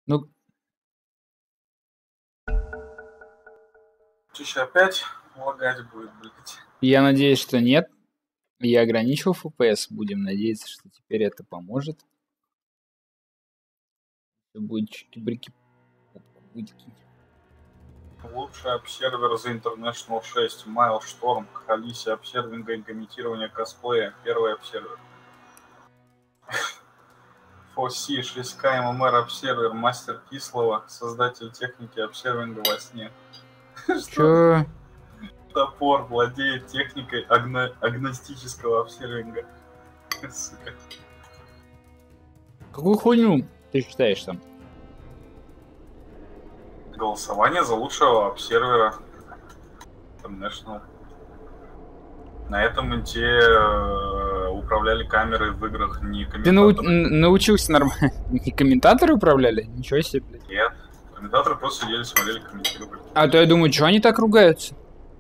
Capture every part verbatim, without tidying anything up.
Ну, Еще опять лагать будет, блядь. я надеюсь, что нет. Я ограничил эф пи эс. Будем надеяться, что теперь это поможет. Все будет чики-брики. Лучший обсервер The International шесть. Майлшторм. Халиси обсервинга и комментирования косплея. Первый обсервер. Фоси, шесть ка эм эм эр обсервер. Мастер Кислого. Создатель техники обсервинга во сне. Чё? Топор владеет техникой агно... агностического обсервинга. Сука. Какую хуйню ты считаешь там? Голосование за лучшего обсервера. International. На этом инте э, управляли камеры в играх, не Ты нау комментаторы. научился нормально? Не комментаторы управляли? Ничего себе, блядь. Нет. Комментаторы просто сидели, смотрели, комментировали. А то я думаю, что они так ругаются?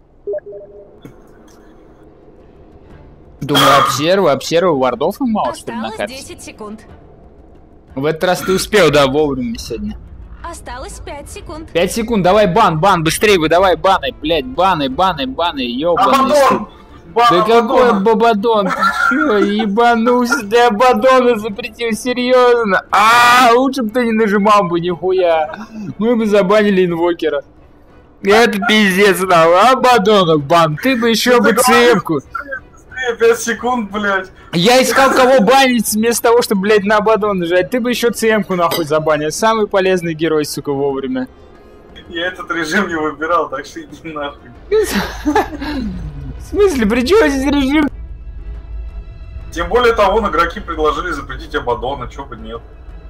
Думаю, обсервы, обсервы вардов им мало, что ли, на Осталось карте? десять секунд. В этот раз ты успел, да, вовремя сегодня. Осталось пять секунд. пять секунд, давай бан, бан, быстрее выдавай баны, блядь, баны, баны, баны, ёбаный. Абадон! Да какой Бабадон, ты чё, ебанулся, ты Абадона запретил, серьезно? А, лучше бы ты не нажимал бы, нихуя. Мы бы забанили инвокера. Это пиздец, да, Абадонов бан, ты бы еще бы цепку. пять секунд, блядь. Я искал, кого банить, вместо того, чтобы, блядь, на Абадон нажать. Ты бы еще цемку нахуй забанил. Самый полезный герой, сука, вовремя. Я этот режим не выбирал, так что иди нахуй. В смысле, при чем здесь режим? Тем более того, игроки предложили запретить Абадона, чё бы нет.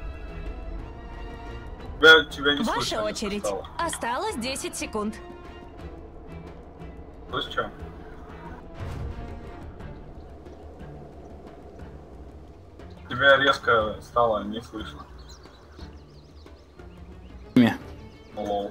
Тебя, тебя не Ваша слышно, очередь. стало. Осталось десять секунд. То есть чё? Тебя резко стало не слышно. Имя. Лол.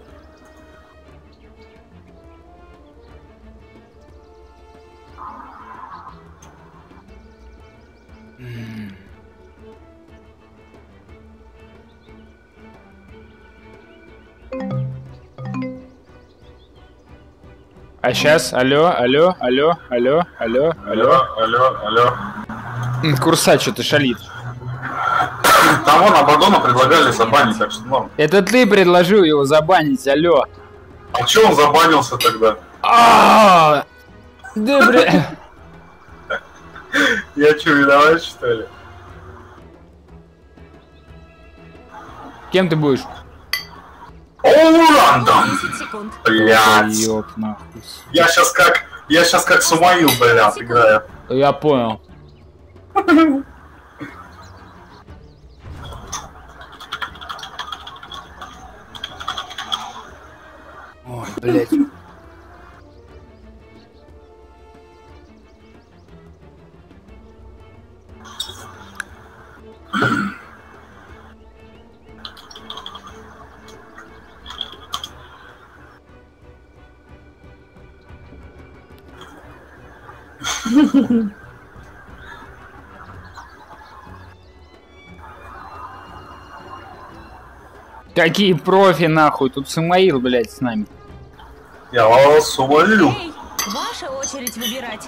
А сейчас, алло, алло, алло, алло, алло, алло. Алло, алло. Курсач что-то шалит. Там вон Абадона предлагали забанить, так что норм. Это ты предложил его забанить, алло. А чё он забанился тогда? А, да, бля. Я чё, виноват, что ли? Кем ты будешь? Рандом! десять секунд. Блять. Ёб нахуй. Я сейчас как. Я сейчас как Сумаил, блядь, играю. Я понял. Ой, блядь. Какие профи, нахуй? Тут Самаил, блядь, с нами. Я вас умолю. Эй, ваша очередь выбирать.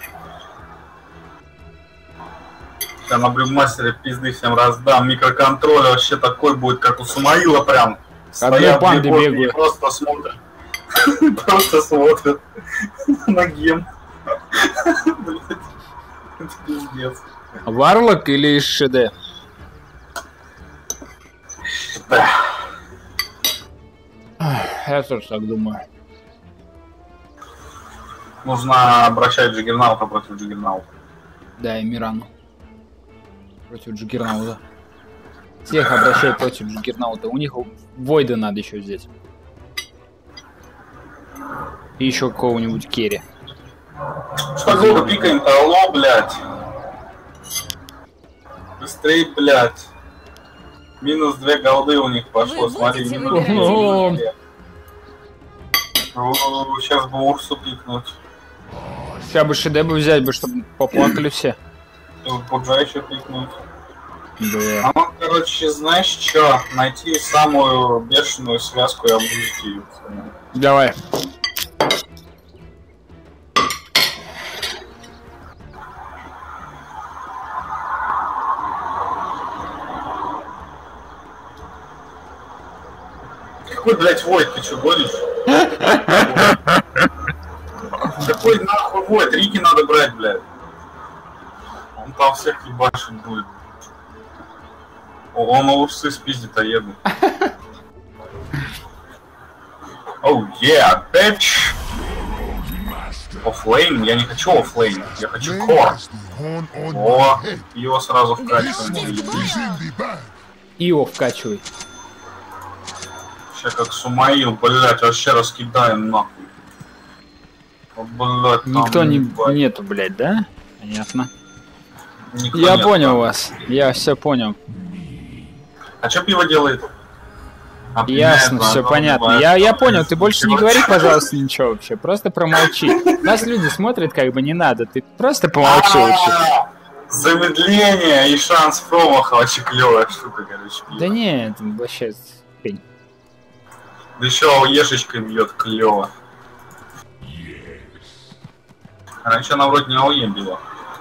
Я на блюмастере пизды всем раздам. Микроконтроль вообще такой будет, как у Сумаила прям. Одной панды бегают. Просто смотрят. Просто смотрят на гем. Блять. Это пиздец. Варлок или ШД? Да. Я тоже так думаю. Нужно обращать Джиггернаута против Джиггернаута. Да, и Мирану. Против Джиггернаута. Всех обращать против Джиггернаута. У них Войда надо еще взять. И еще какого-нибудь Керри. Что долго пикаем-то? Алло, блядь. Быстрей, блядь. Минус две голды у них пошло, Вы смотри. будете Минус выбирать две. или О, сейчас бы Урсу пикнуть. Сейчас бы ШД бы взять бы, чтобы поплакали все. Пуджа еще пикнуть. Да. А ну, короче, знаешь что? Найти самую бешеную связку и обрузить ее. Давай. Какой, блядь, Войт, ты что гонишь? Какой нахуй Войт? Рики надо брать, блядь. Он там всех ебашить будет. О, он усы спиздит, а еду. Оу, yeah, bitch! Оффлейн? Я не хочу оффлейн, я хочу кор. О, его сразу вкачиваем. Ио вкачивай. Сейчас как Сумаил, блядь, вообще раскидаем нахуй. О, блядь, там, Никто не... блядь. Нету, блядь, да? Понятно. Никто Я нет, понял там. вас. Я все понял. А что пиво делает? А, Ясно, понятно, все оно понятно. бывает, Я, я там, понял, ты больше не пиво- говори, пожалуйста, ничего вообще. Просто промолчи. Нас люди смотрят, как бы не надо. Ты просто помолчи лучше. А, замедление и шанс промаха, вообще клевая штука, короче. пиво. Да не, это вообще хрень. Да еще ешечкой бьет клево. Раньше она вроде не АОЕ била.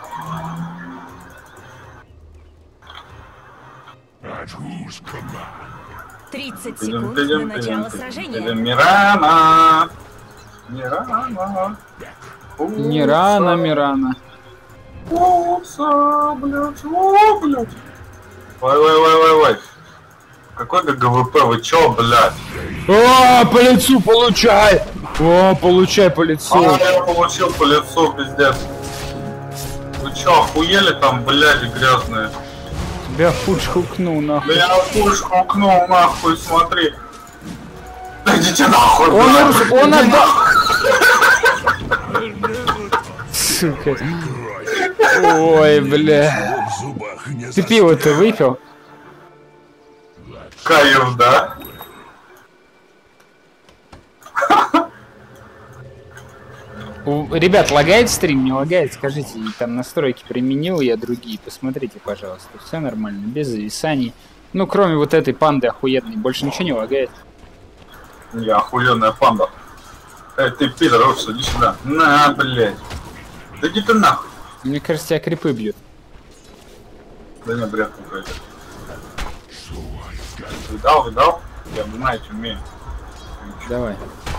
тридцать Пидем, секунд до пидем, начала пидем, сражения. пидем. Мирана! Мирана! Не рано, Мирана. Пупса, блядь, о, блядь. Ой, ой, ой, ой, ой. Какой ГГВП, вы чё, блядь? О, по лицу получай! О, получай по лицу. А, я получил по лицу, пиздец. Вы чё, охуели там, блядь, грязные? Тебя фудж хукнул, Да нахуй. я пушку укнул, нахуй, смотри. Да идите нахуй, Он, блядь. урс- он отдал... Сука. Ой, бля. Ты пиво-то выпил? Кайф, да? У- Ребят, лагает стрим, не лагает? Скажите, там настройки применил я другие, посмотрите, пожалуйста. Все нормально, без зависаний. Ну, кроме вот этой панды охуенной, больше ничего не лагает. Я охуенная панда. Эй, ты пидор, Урс, иди сюда. На, блядь. Да иди ты нахуй. Мне кажется, тебя крипы бьют. Да не, бред какой-то. Видал, видал? Я обнимать умею. Давай.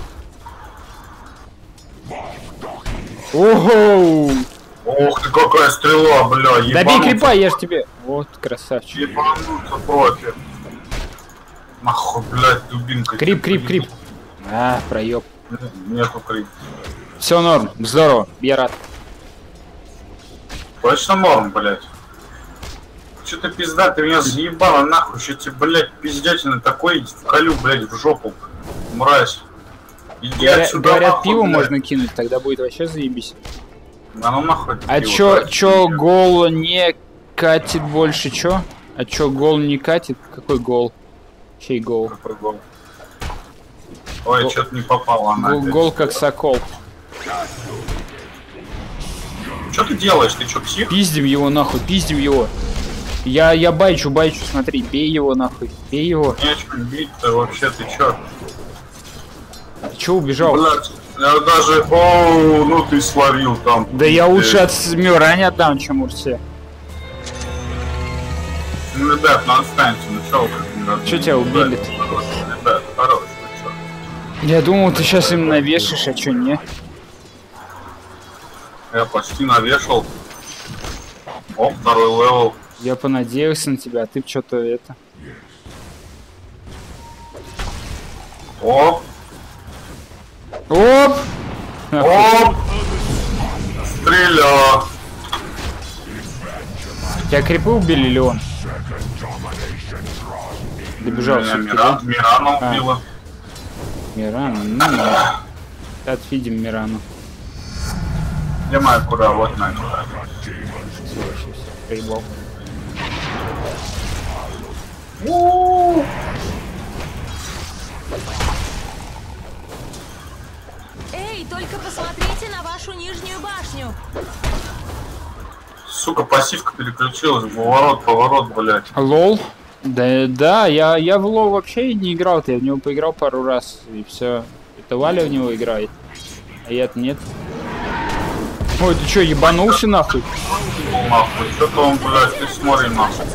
Ого! Ух ты, какая стрела, бля, Добей ебануться. крипа, я ж тебе. Вот, красавчик. Ебануться профи. Нахуй, блядь, дубинка. Крип, крип, крип. А, проеб. Нету крип. Все норм, здорово, я рад. Точно норм, блядь. Че ты пизда, ты меня заебала нахуй, что тебе, блядь, пиздятина такой вколю, блядь, в жопу. Мразь. Иди Говоря- отсюда, говорят, нахуй, пиво блядь. можно кинуть, тогда будет вообще заебись. Да ну нахуй. А пиво, чё, блядь. чё гол не катит больше, чё? А чё гол не катит? Какой гол? Чей гол? Какой гол? Ой, Гол- что-то не попало она. Гол, гол как сокол. Что ты делаешь? Ты что, псих? Пиздим его нахуй, пиздим его. Я, я байчу, байчу, смотри, бей его нахуй, бей его. Нечего бить-то вообще, ты чё? Ты чё убежал? Блядь, я даже... Оу, ну ты словил там. Да я лучше Э, от Мюра не отдам, чем Урсе. Ну, ребят, ну отстаньте, ну чё вы как не надо. Чё тебя убили-то? Ребят, хорош, вы чё? Я думал, ты сейчас им навешаешь, а чё не? Я почти навешал. О, второй левел. Я понадеялся на тебя, а ты что-то это... Оп, Оп! оп. Стреля. Тебя крипы убили или он? Добежал Меня все-таки, Мира- да? Мирана А. убила. Мирану, ну нет. Отфидим Мирану. Где моя куда? Вот на куда. Всё, вообще всё, проебал. Эй, только посмотрите на вашу нижнюю башню. сука, пассивка переключилась, поворот, поворот, блядь. Лол. Да, да, я, я в лол вообще не играл, я в него поиграл пару раз, и все. Это Валя в него играет, а я-то нет. Ой, ты чё, ебанулся нахуй? Ну, нахуй, что-то он, блядь, ты смотри нахуй.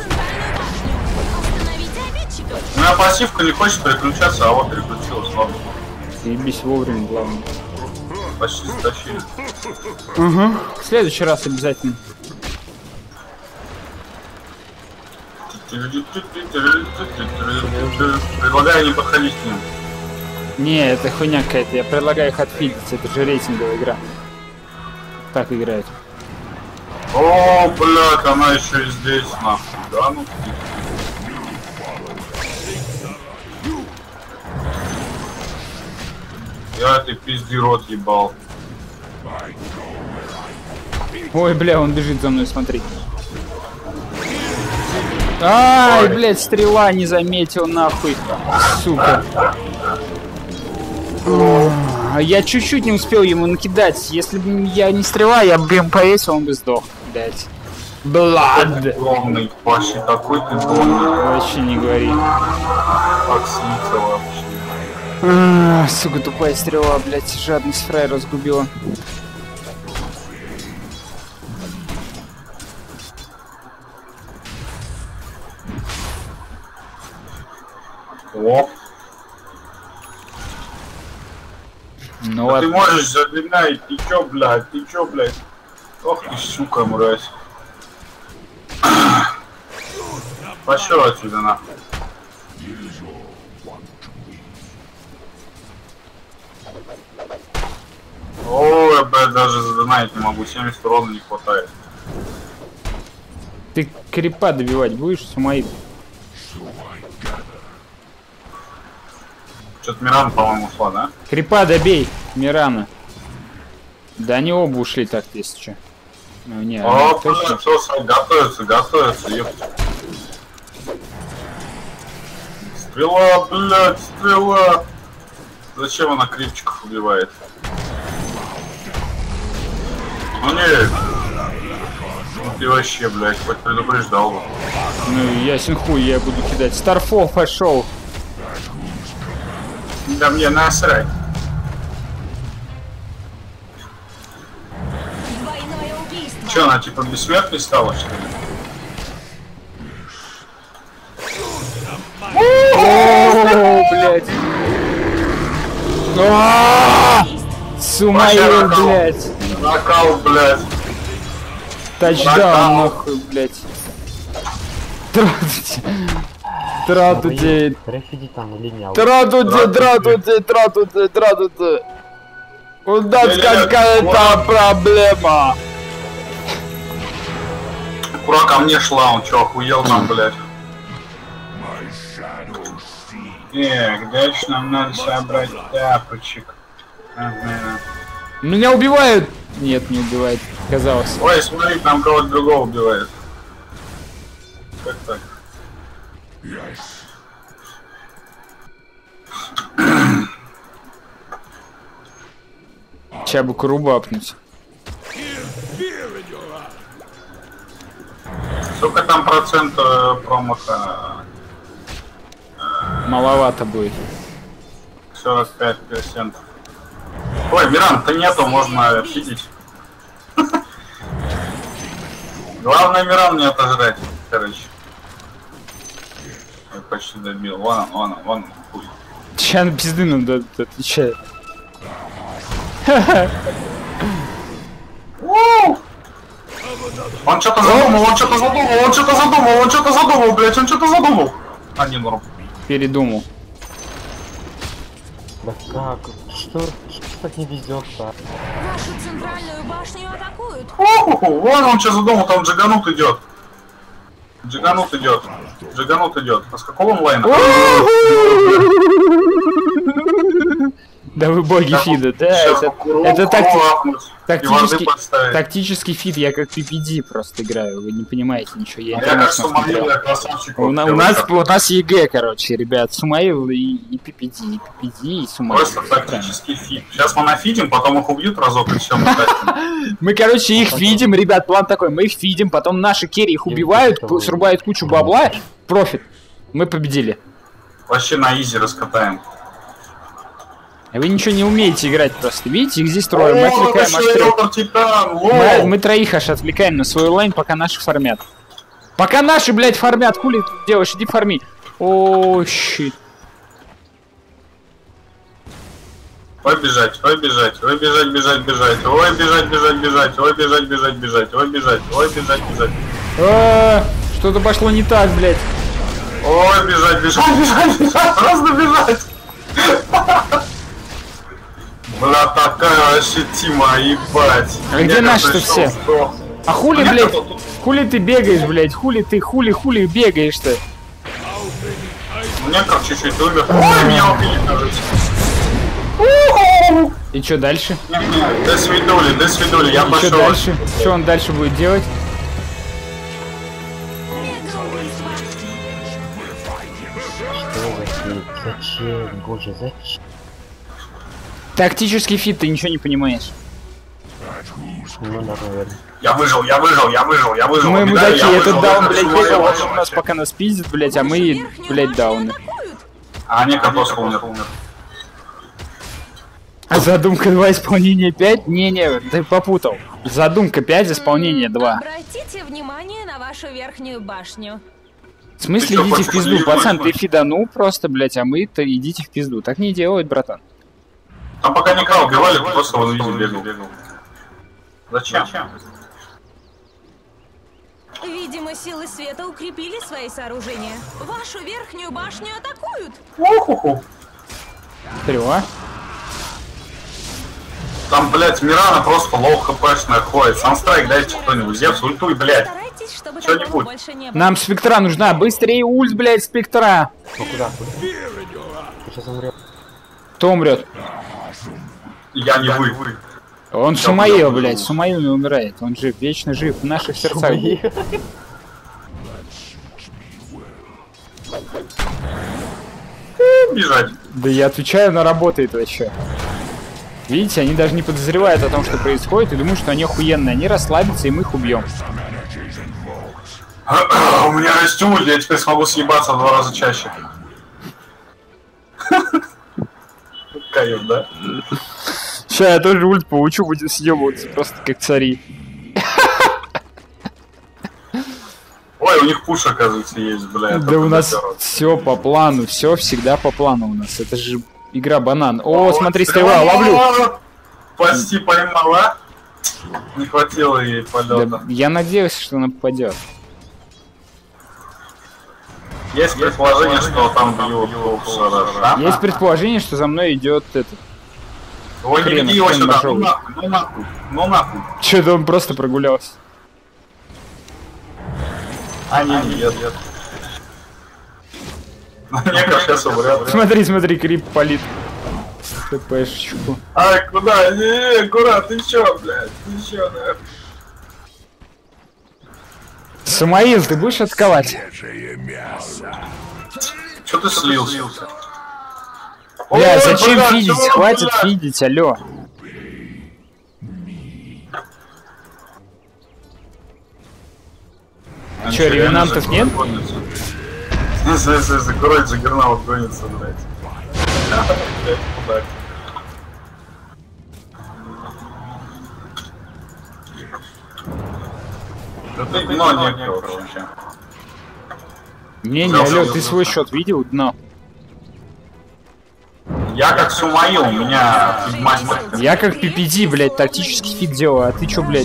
У меня пассивка не хочет переключаться, а вот переключилась, ладно. Ебись вовремя, главное. Почти затащили. Угу. В следующий раз обязательно. Предлагаю не подходить к ним. Не, это хуйня какая-то, я предлагаю их отфидить, это же рейтинговая игра. Так играют. О, блядь, она еще и здесь, нахуй, да, ну. Я этой пизди рот ебал. Ой, бля, он бежит за мной, смотри. Ай, блядь, стрела не заметил, нахуй. Сука. Я чуть-чуть не успел ему накидать. Если бы я не стрела, я бы им повесил, он бы сдох, блядь. Блад. Огромный, почти такой ты огромный. Вообще не говори. Как снится вообще. А, сука, тупая стрела, блядь, жадность фрай разгубила. О. Ну да вот. ты можешь задлинять, ты чё, блядь, ты чё, блядь? Ох ты, сука, мразь. Пошёл отсюда, нахуй. Ой, блядь, даже задонать не могу, семьдесят урона не хватает. Ты крипа добивать будешь, Сумаид? Что-то Миран, по-моему, ушла, да? Крипа добей, Мирана. Да они оба ушли так, если что. Ну, не, О, точно. все, готовится, готовится, ёпта. Стрела, блядь, стрела. Зачем она крипчиков убивает? Ну нет. Ну ты вообще, блядь, хоть предупреждал бы. Ну, ясен хуй, я буду кидать. Старфол пошел. Да мне насрать. Двойное убийство. Че, она типа бессмертной стала, что ли? О, блядь. Сумаил, блядь. Нокаут, блядь. Тачдаун, нахуй, блядь. Тратуйте. Тратуйте. Тратуйте, тратуйте, тратуйте, тратуйте. У нас какая-то проблема. Кура ко мне шла, он чё, охуел там, блядь? Так, дальше нам надо собрать тапочек. Ага. Меня убивают. Нет, не убивает. Казалось. Ой, смотри, там кого-то другого убивает. Как так? Сейчас бы куру апнуть. Сколько там процент э, промаха? Маловато будет. сорок пять процентов. Ой, Миран-то нету, можно видеть. Главное Миран не отожрать, короче. Я почти добил. Вон он, вон он, вон он, хуй. Сейчас на пизды нам дадут, отвечает. Он что-то задумал, он что-то задумал, он что-то задумал, он что-то задумал, блядь, он что-то задумал. А, не норм. Передумал. Да как? Что? Что так не везет-то? Нашу центральную башню атакуют. О, вон он что задумал, там джиганут идет. Джиганут идет. Джиганут идет. А с какого онлайна? Да вы боги фида, да, Сейчас это, куру- это куру такти- лапнуть и тактический, воды подставить. тактический фид, я как пи пи ди просто играю, вы не понимаете ничего, я Я интернет как Сумаил, смотрел. я красавчик. У, на- у нас, у нас ЕГЭ, короче, ребят, Сумаил и, и пи пи ди, и пи пи ди, и Сумаил. Просто тактический фит. Сейчас мы нафидим, потом их убьют разок и все, мы тащим. Мы, короче, их фидим, ребят, план такой, мы их фидим, потом наши керри их убивают, ку- срубают кучу бабла, профит, мы победили. Вообще на изи раскатаем. А вы ничего не умеете играть просто, видите, их здесь трое, мы О, отвлекаем это аж что, трех. Элдер Титан, Мы, лол. мы троих аж отвлекаем на свой лайн, пока наши фармят. Пока наши, блядь, фармят, хули ты делаешь, иди фарми. О, щит. Ой, бежать, ой, бежать, ой, бежать, бежать, бежать, ой, бежать, бежать, бежать, ой, бежать, бежать, бежать, ой, бежать, ой, бежать, бежать. А, что-то пошло не так, блядь. Ой, бежать, бежать, бежать, бежать, просто бежать. Бля, такая ощутима, ебать. А где наши-то все? А хули, Нет, блядь, тут- хули ты бегаешь, блядь, хули ты, хули-хули бегаешь-то? Мне как чуть-чуть умер. Ой, меня убили, кажется. И чё дальше? Не-не, до свидули, до свидули, я И чё пошел. дальше? Что он дальше будет делать? Что за фиг? Зачем? Боже, зачем? Тактический фит, ты ничего не понимаешь. Ну да, наверное. Я выжил, я выжил, я выжил, я выжил. Мы Медаль, мудаки, я этот выжил, даун, я блядь, выжил, я бегал выжил, вокруг нас, вообще. пока нас пиздит, блядь, а мы, блядь, дауны. А, не, Катос умер, умер. А задумка два, исполнение пять? Не-не, ты попутал. Задумка пять, исполнение два. Обратите внимание на вашу верхнюю башню. В смысле, Ты чё, идите в хочешь пизду, поделать, пацан, ты хочешь? фиданул просто, блядь, а мы-то идите в пизду. Так не делают, братан. Там пока никого убивали, просто он видел, бегал. Зачем? Видимо, силы света укрепили свои сооружения. Вашу верхнюю башню атакуют. Уху-ху. Трё. Там, блядь, Мирана просто лоу хпшная ходит. Санстрайк дайте кто-нибудь. Зевс, ультуй, блядь. Старайтесь, чтобы Что-нибудь. такого больше не было. Нам спектра нужна, быстрее ульт, блядь, спектра. Ну куда? Куда? Ты сейчас умрешь. Кто умрет? Я не вы. Он Сумаил, блядь, Сумаил не умирает. Он жив, вечно жив, в наших сердцах. Бежать. Да я отвечаю, на работает вообще. Видите, они даже не подозревают о том, что происходит, и думают, что они охуенные. Они расслабятся, и мы их убьем. У меня есть ульт, я теперь смогу съебаться в два раза чаще. Кайф, да? Сейчас я тоже ульт поучу, будем съебываться, просто как цари. Ой, у них пуш, оказывается, есть, бля. Да у нас все по плану, все всегда по плану у нас. Это же игра банан. О, смотри, стрела, ловлю. Почти поймала. Не хватило ей полета. Да, я надеюсь, что она попадет. Есть предположение, что там бьют Луксора. Есть предположение, что за мной идет этот. Ой, не хрен, веди его хрен сюда. ножовый. Ну нахуй, ну нахуй, ну нахуй. Че-то он просто прогулялся. А, не, нет, нет. Мне как сейчас умрет. Смотри, смотри, крип палит. ТПшечку. Ай, куда? Не, куда? Ты чё, блядь? Ты чё, да? Самаил, ты будешь атаковать? Чё ты слился? Бля, Ой, зачем блядь, фидить? чё, Хватит блядь? фидить, алё. Они Чё, что, реально ревенантов за нет? горой гонятся? Если, если, если горой Джаггернаут гонится, блядь. Блядь, куда? Да ты дно некто вообще. Не-не, алё, ты свой счет видел? Дно. Я как Сумаил, у меня мастер. Я как пи пи ди, блядь, тактический фид делаю, а ты чё, блядь?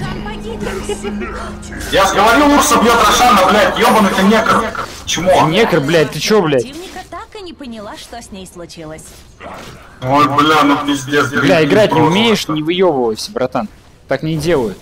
Я говорил, Урса бьет Рошана, блядь, ёбаный ты некр. Чмо? Некр, блядь, ты чё, блядь? Противника так и не поняла, что с ней случилось. Ой, бля, ну пиздец. Бля, гриб играть не просто. умеешь, не выебывайся, братан. Так не делают.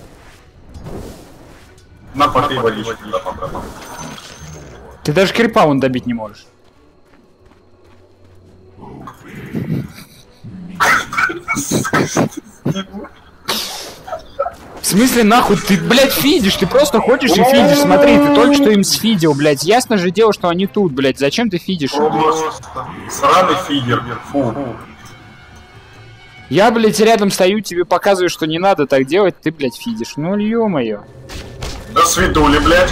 На, попей водички, да, братан. Ты даже крипа вон добить не можешь. В смысле, нахуй, ты, блядь, фидишь, ты просто ходишь и фидишь, смотри, ты только что им сфидил, блядь, ясно же дело, что они тут, блядь, зачем ты фидишь? Сраный фидер, фу. Я, блядь, рядом стою, тебе показываю, что не надо так делать, ты, блядь, фидишь, ну, ё-моё. До свидули, блядь.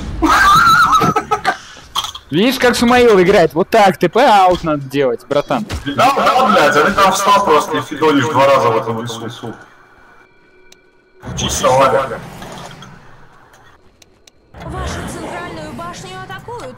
Видишь, как Сумаил играет, вот так, ТП-аут надо делать, братан. Да, да, блядь, а ты там встал просто и фидолишь два раза в этом лесу. Чисто лага. Вашу центральную башню атакуют.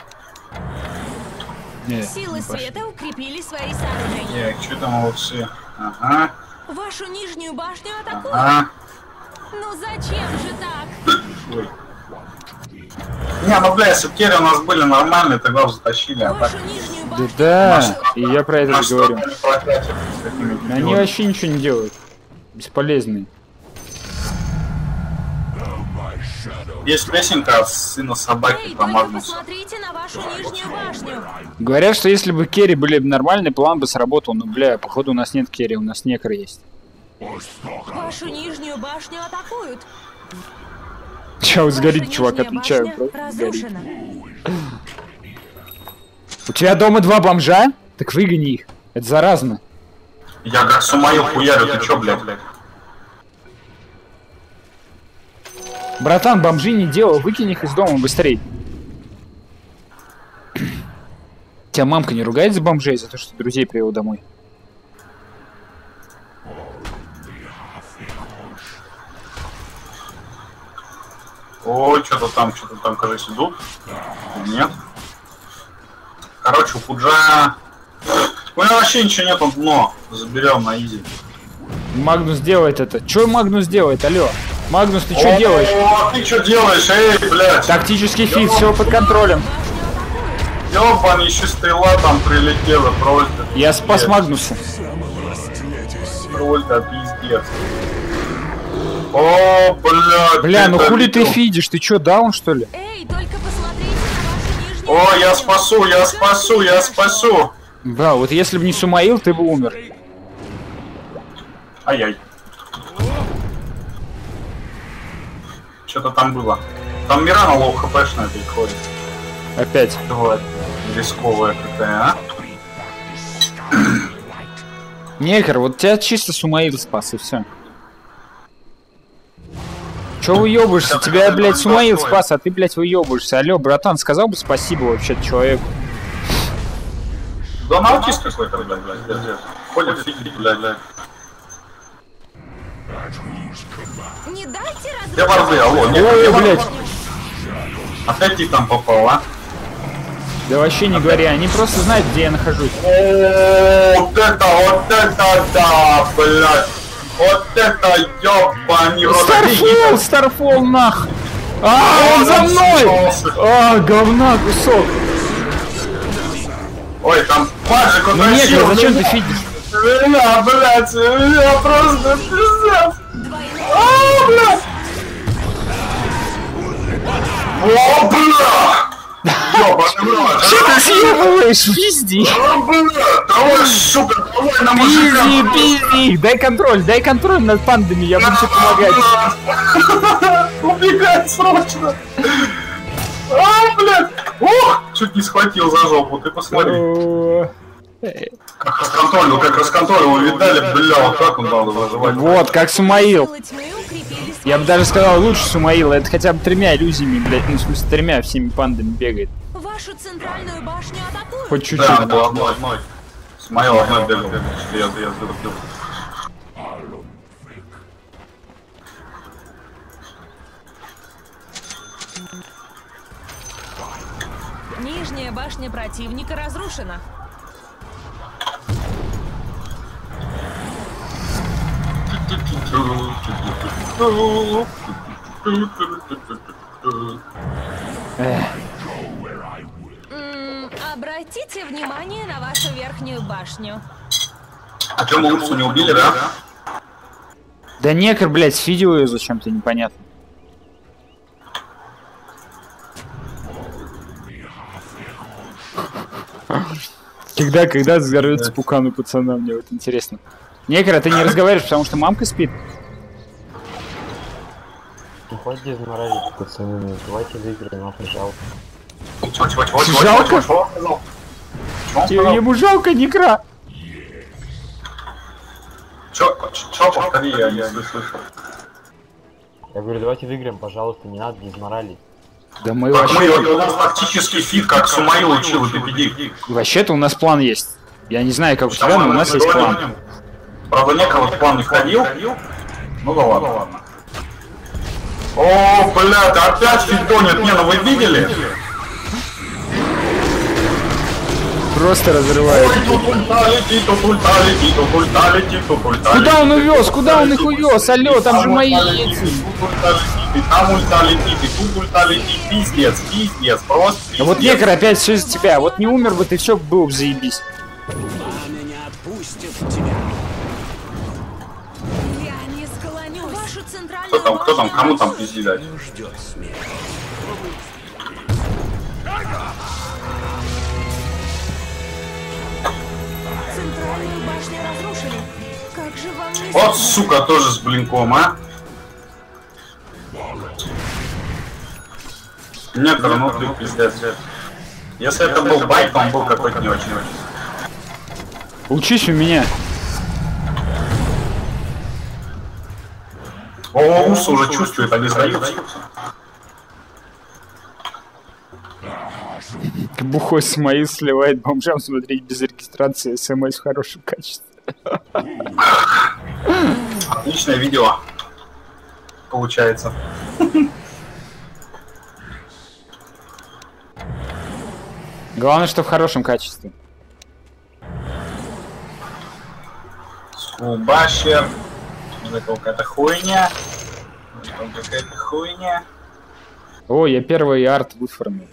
Не, Силы не света укрепили свои сооружения. Так, что там молодцы? Ага. Вашу нижнюю башню атакуют. Ага. Ну зачем же так? Ой. Не, ну бля, если бы керри у нас были нормальные, тогда бы затащили, а так... Вашу нижнюю Да, башню. да, и я про это На же что говорю. они прокатят с такими Они идиотами? вообще ничего не делают. Бесполезные. Есть песенка от сына собаки Эй, про только Магнуса. посмотрите на вашу нижнюю башню. Говорят, что если бы керри были бы нормальные, план бы сработал. Но, бля, походу у нас нет керри, у нас некр есть. Вашу нижнюю башню атакуют. Чё, вот сгорит, Ваша чувак, нижняя отвечаю. башня Просто сгорит. разрушена. У тебя дома два бомжа? Так выгони их. Это заразно. Я как Сумаил хуярю, ты чё, блядь? Братан, бомжи не делал, выкинь их из дома быстрей. Тебя мамка не ругает за бомжей, за то, что друзей привел домой? Ой, что-то там, что-то там, кажется, идут. Нет. Короче, у Пуджа... У него вообще ничего нет, он дно. Заберем на изи. Магнус делает это. Чё Магнус делает, алё? Магнус, ты чё делаешь? О, ты что делаешь, эй, блядь? Тактический фит, все под контролем. Ёбан, еще стрела там прилетела, просто. Я спас пиздец. Магнуса. Просто пиздец. О, блядь. Бля, ну это хули ты видел? фидишь? Ты чё, даун что ли? Эй, только посмотрите на вашу нижнюю О, башню. я спасу, я спасу, я спасу. Да, вот если бы не Сумаил, ты бы умер. Ай-яй. Что-то там было. Там Мирана лоу хпшная приходит. Опять. Вот. Рисковая какая, а? Некер, вот тебя чисто Сумаил спас, и все. Чё выёбываешься? Тебя, блядь, Сумаил спас, а ты, блядь, выёбываешься. Алло, братан, сказал бы спасибо вообще человеку. Да научись какой-то, блядь, блядь, блядь. Ходит фигли, блядь, блядь. Не дайте Где разрушить. борзы, алло, нет, Ой, где блядь. борзы? Опять ты там попал, а? Да вообще не говори, они просто знают, где я нахожусь. О, вот это, вот это, да, блядь. Вот это, ёбаный рот. Старфол, Старфол, нах! А, он за мной! А, говна, кусок. Ой, там паджик Ну Некер, зачем ты фидишь? Бля, блядь, я просто пиздец. О, блядь. О, бля! Ёбаный рот. Что ты съебываешь? Пизди! О, бля! Давай, сука, давай на мужика. Пизди, пизди! Дай контроль, дай контроль над пандами, я буду тебе помогать. Убегай срочно. А, блядь! Ух! Чуть не схватил за жопу, ты посмотри. Как расконтролил, как расконтролил, вы видали, бля, вот так он надо выживать. Вот, как Сумаил. Силы тьмы укрепили Я бы даже сказал, лучше Сумаила. Это хотя бы тремя иллюзиями, блядь, ну, в смысле, тремя всеми пандами бегает. Вашу центральную башню атакуют. Хоть чуть-чуть. Да, был одной, одной. Смаил одной бегал, что я, я зарубил. Нижняя башня противника разрушена. Эх. М, Обратите внимание на вашу верхнюю башню. А чё, мы Урсу не убили, да? Да Некер, блядь, сфидил ее зачем-то, непонятно. Когда, когда взорвется пукан у пацана, мне вот интересно. Некро, ты не разговариваешь, потому что мамка спит. Ну хватит дезморалить, пацаны, давайте выиграем, нахуй жалко. Чего, чего, чего, чего, Жалко? чего, чего, чего? Чего он Тебе- сказал? Ему жалко Некра. Чё, чё, повтори, я не слышу. Я говорю, давайте выиграем, пожалуйста, не надо дезморалить. Да мы Так мы, вообще... у нас тактический фит, как Сумаил учил, и Пипедик. Вообще-то у нас план есть. Я не знаю, как у тебя, но у нас есть план. Правда, некого в план не входил. Ну да ладно, ладно. О, блядь, опять фитонит. Не, ну вы видели? Просто разрывает. Ой, тут ульта летит, тут ульта летит, тут ульта летит, тут ульта летит. Куда он увез? Куда он их увез? Алло, там же мои яйца. И там ульта летит, и тут ульта летит. Пиздец, пиздец, просто пиздец. А вот Некр опять все из-за тебя. Вот не умер бы ты, все было бы заебись. Пламя не отпустит тебя. Я не склонюсь. Вашу центральную Кто там, кто там, башню кому там разрушили. пизди дать? Ждет смерть. Центральную башню разрушили. Как же вам не Вот, стыдно? сука, тоже с блинком, а? Некро, ну ты пиздец. Если это был байк, то он был какой-то не очень-очень. Учись у меня. О, усы уже чувствует, они сдаются. Бухой Смаил сливает бомжам смотреть без регистрации смс в хорошем качестве. Отличное видео. Получается. Главное, что в хорошем качестве. Скулбашер. Это какая-то хуйня. Там какая-то хуйня. О, я первый арт выформил.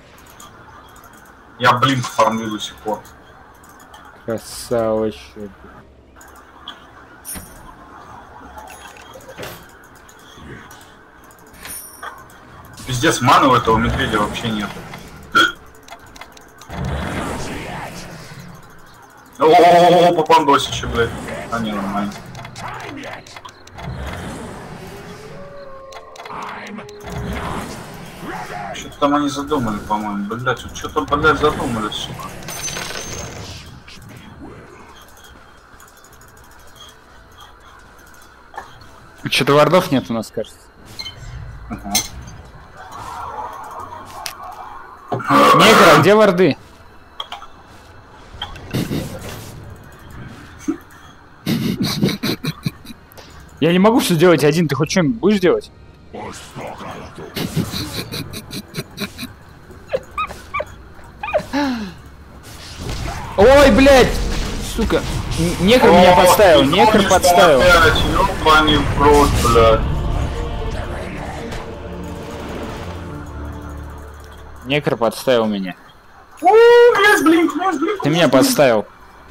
Я блин фармлю до сих пор. Красавище. Пиздец, маны у этого медведя вообще нет. О, попандосище, блядь. А не, нормально. Что-то там они задумали, по-моему. Блядь, что-то, блядь, задумали, сука. Что-то вардов нет у нас, кажется. Ага. Негр, а где варды? Я не могу все делать один, ты хоть что-нибудь будешь делать? Ой, блядь! Сука! Н- Некр меня подставил, некр подставил. Ёбаный в рот, блядь. Некр подставил меня. О, блядь, блин, блядь, блин. Ты меня подставил.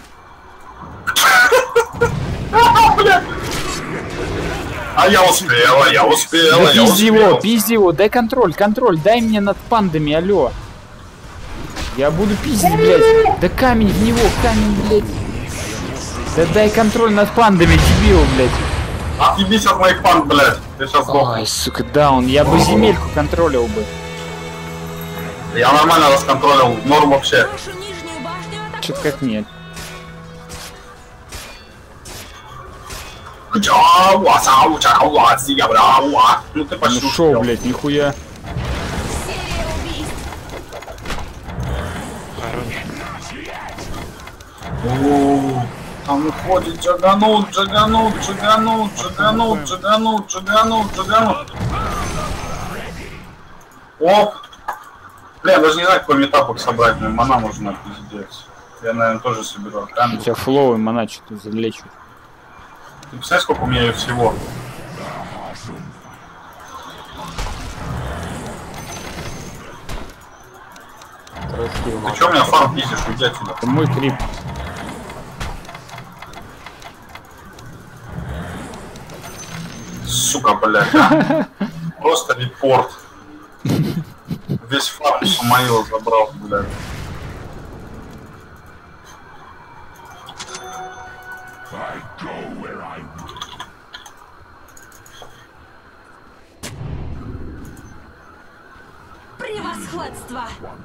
А я успела, я успела, Да я пизди его, успела. пизди его, дай контроль, контроль, дай мне над пандами, алло. Я буду пиздить, блядь. Да камень в него, камень, блядь. Да дай контроль над пандами, дебил, блядь. Отъебись от моих панд, блядь. Ты сейчас Ой, сдохнешь. сука, даун, я бы земельку контролил бы. Я нормально расконтролил, норм вообще. Вашу нижнюю башню атакуют. Чё-то как нет. Ну ты Ну почти шо, успел. блядь, нихуя. Серия убийств. О, там уходит джаганут, джаганут, джаганут, джаганут, джаганут, джаганут, джаганут. Оп. Бля, я даже не знаю, какой метапок собрать, мне мана нужна, пиздец. Я, наверное, тоже соберу У аркан. тебя флоу и мана что-то залечивает. Ты представляешь, сколько у меня ее всего? Второй скилл, Ты чё меня фарм пиздишь? Уйди отсюда. Это мой крип. Сука, блядь, а? Просто репорт. Весь фарм Самаила забрал, блядь. Превосходство!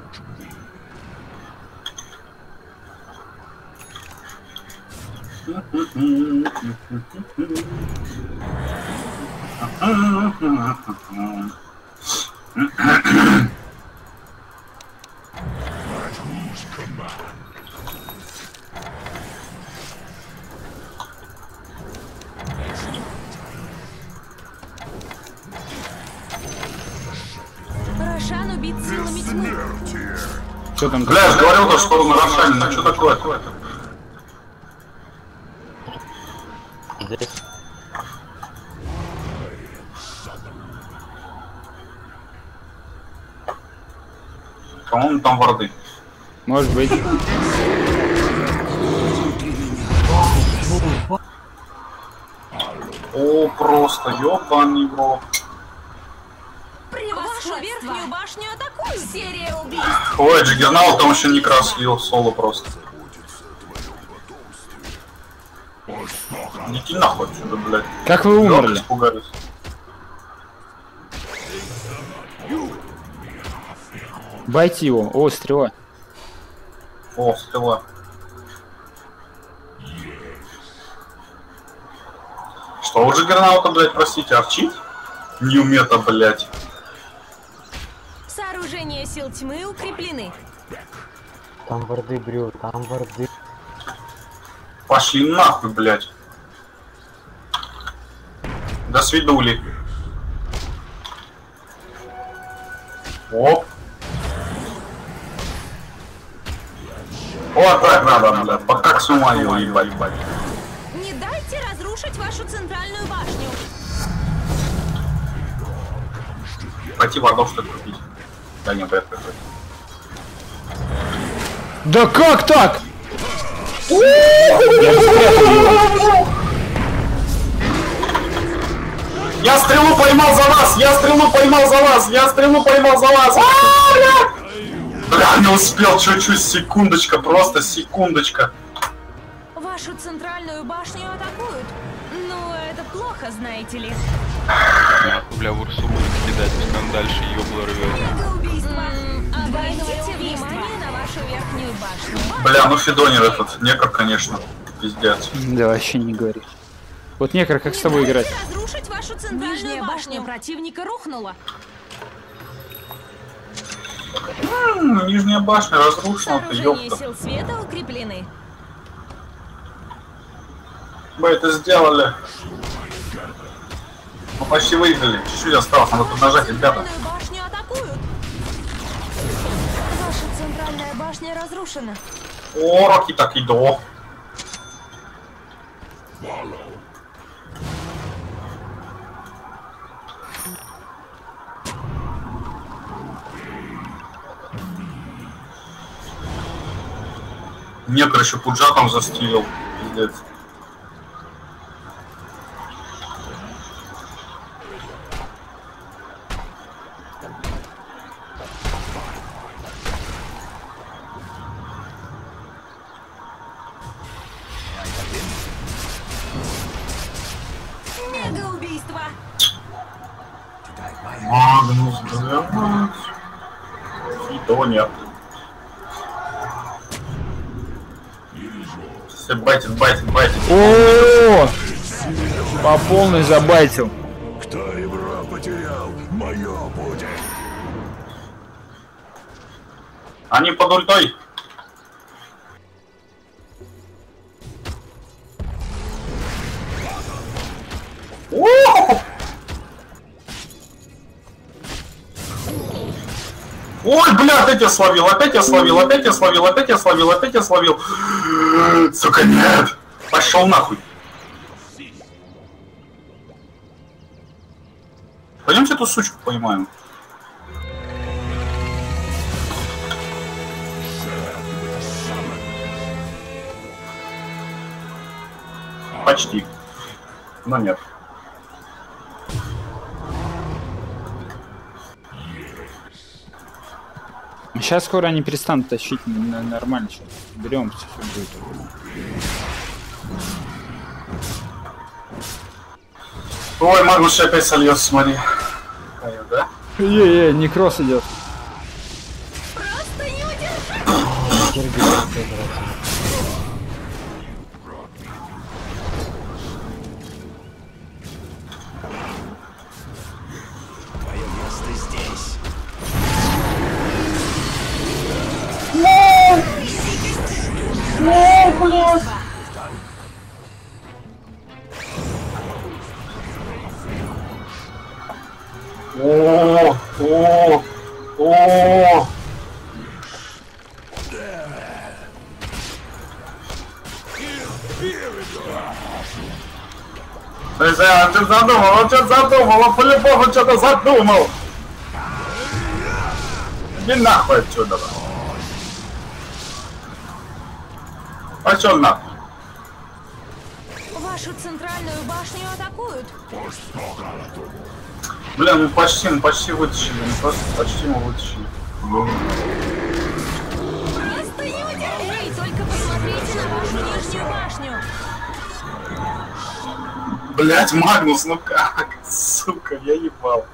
Рошан убит силами тьмы. Что там? Бля, я же говорил, то, что на Рошане, ну что такое? Здесь. По-моему, там варды. Может быть. О, просто ёбаный в рот. Вашу верхнюю башню атакуют. Серия убийств. Ой, Джиггернаут там еще не крас слил соло просто. Иди нахуй отсюда, блядь. Как вы умерли? Испугались. Байте его. О, стрела. О, стрела. Что у Джиггернаута, блядь, простите, арчит? Нью-мета, блядь. Сооружения сил тьмы укреплены. Там варды, брю, там варды. Пошли нахуй, блядь. До свидули. Оп. Вот так надо, блядь. По как с ума его ебать, ебать. Не дайте разрушить вашу центральную башню. Пойти водов что-то купить. Да не, бред какой-то. Да как так? Я спрятал его. Я стрелу поймал за вас! Я стрелу поймал за вас! Я стрелу поймал за вас! Бля, не успел, чуть-чуть, секундочка, просто секундочка. Вашу центральную башню атакуют. Ну, это плохо, знаете ли. Нахуй, бля, в Урсу будет кидать, пусть нам дальше ёбло рвёт. Мега-убийство. Обратите внимание на вашу верхнюю башню. Бля, ну Федонер этот, некор, конечно, пиздец. Да, вообще не говори. Вот некор, как с тобой играть? Разрушить вашу центральную Нижняя башня противника рухнула. М-м, нижняя башня разрушена, ты Сооружения ёпта. сил света укреплены. Мы это сделали. Мы почти выиграли. Чуть-чуть осталось, надо тут нажать, ребята. Центральную башню атакуют. Ваша центральная башня разрушена. О, роки так иду. Некор еще пуджа там застилил. Пиздец. Мега-убийство. Магнус, блядь. Фидонер. Все байтит, байтит, байтит. О, по полной забайтил. Кто ребро потерял, мое будет. Они под ультой. О! Ой, бля, опять я словил, опять я словил, опять я словил, опять я словил, опять я словил. Сука, нет. Пошел нахуй. Пойдемте эту сучку поймаем. Почти. Но нет. Сейчас скоро они перестанут тащить, нормально сейчас. Берем, все будет. Ой, Магнус опять сольется, смотри. Понял, да? Е-е, некрос идет. Просто не удержать! Твое место здесь. О, о, о. Слушай, он что задумал, он что задумал, он по-любому что-то задумал. Иди нахуй отсюда. Пошел нахуй. Вашу центральную башню атакуют. Бля, ну почти, ну почти вытащили, ну просто почти мы вытащили. Просто не удержать! Эй, только посмотрите на вашу нижнюю башню. Блять, Магнус, ну как? Сука, я ебал.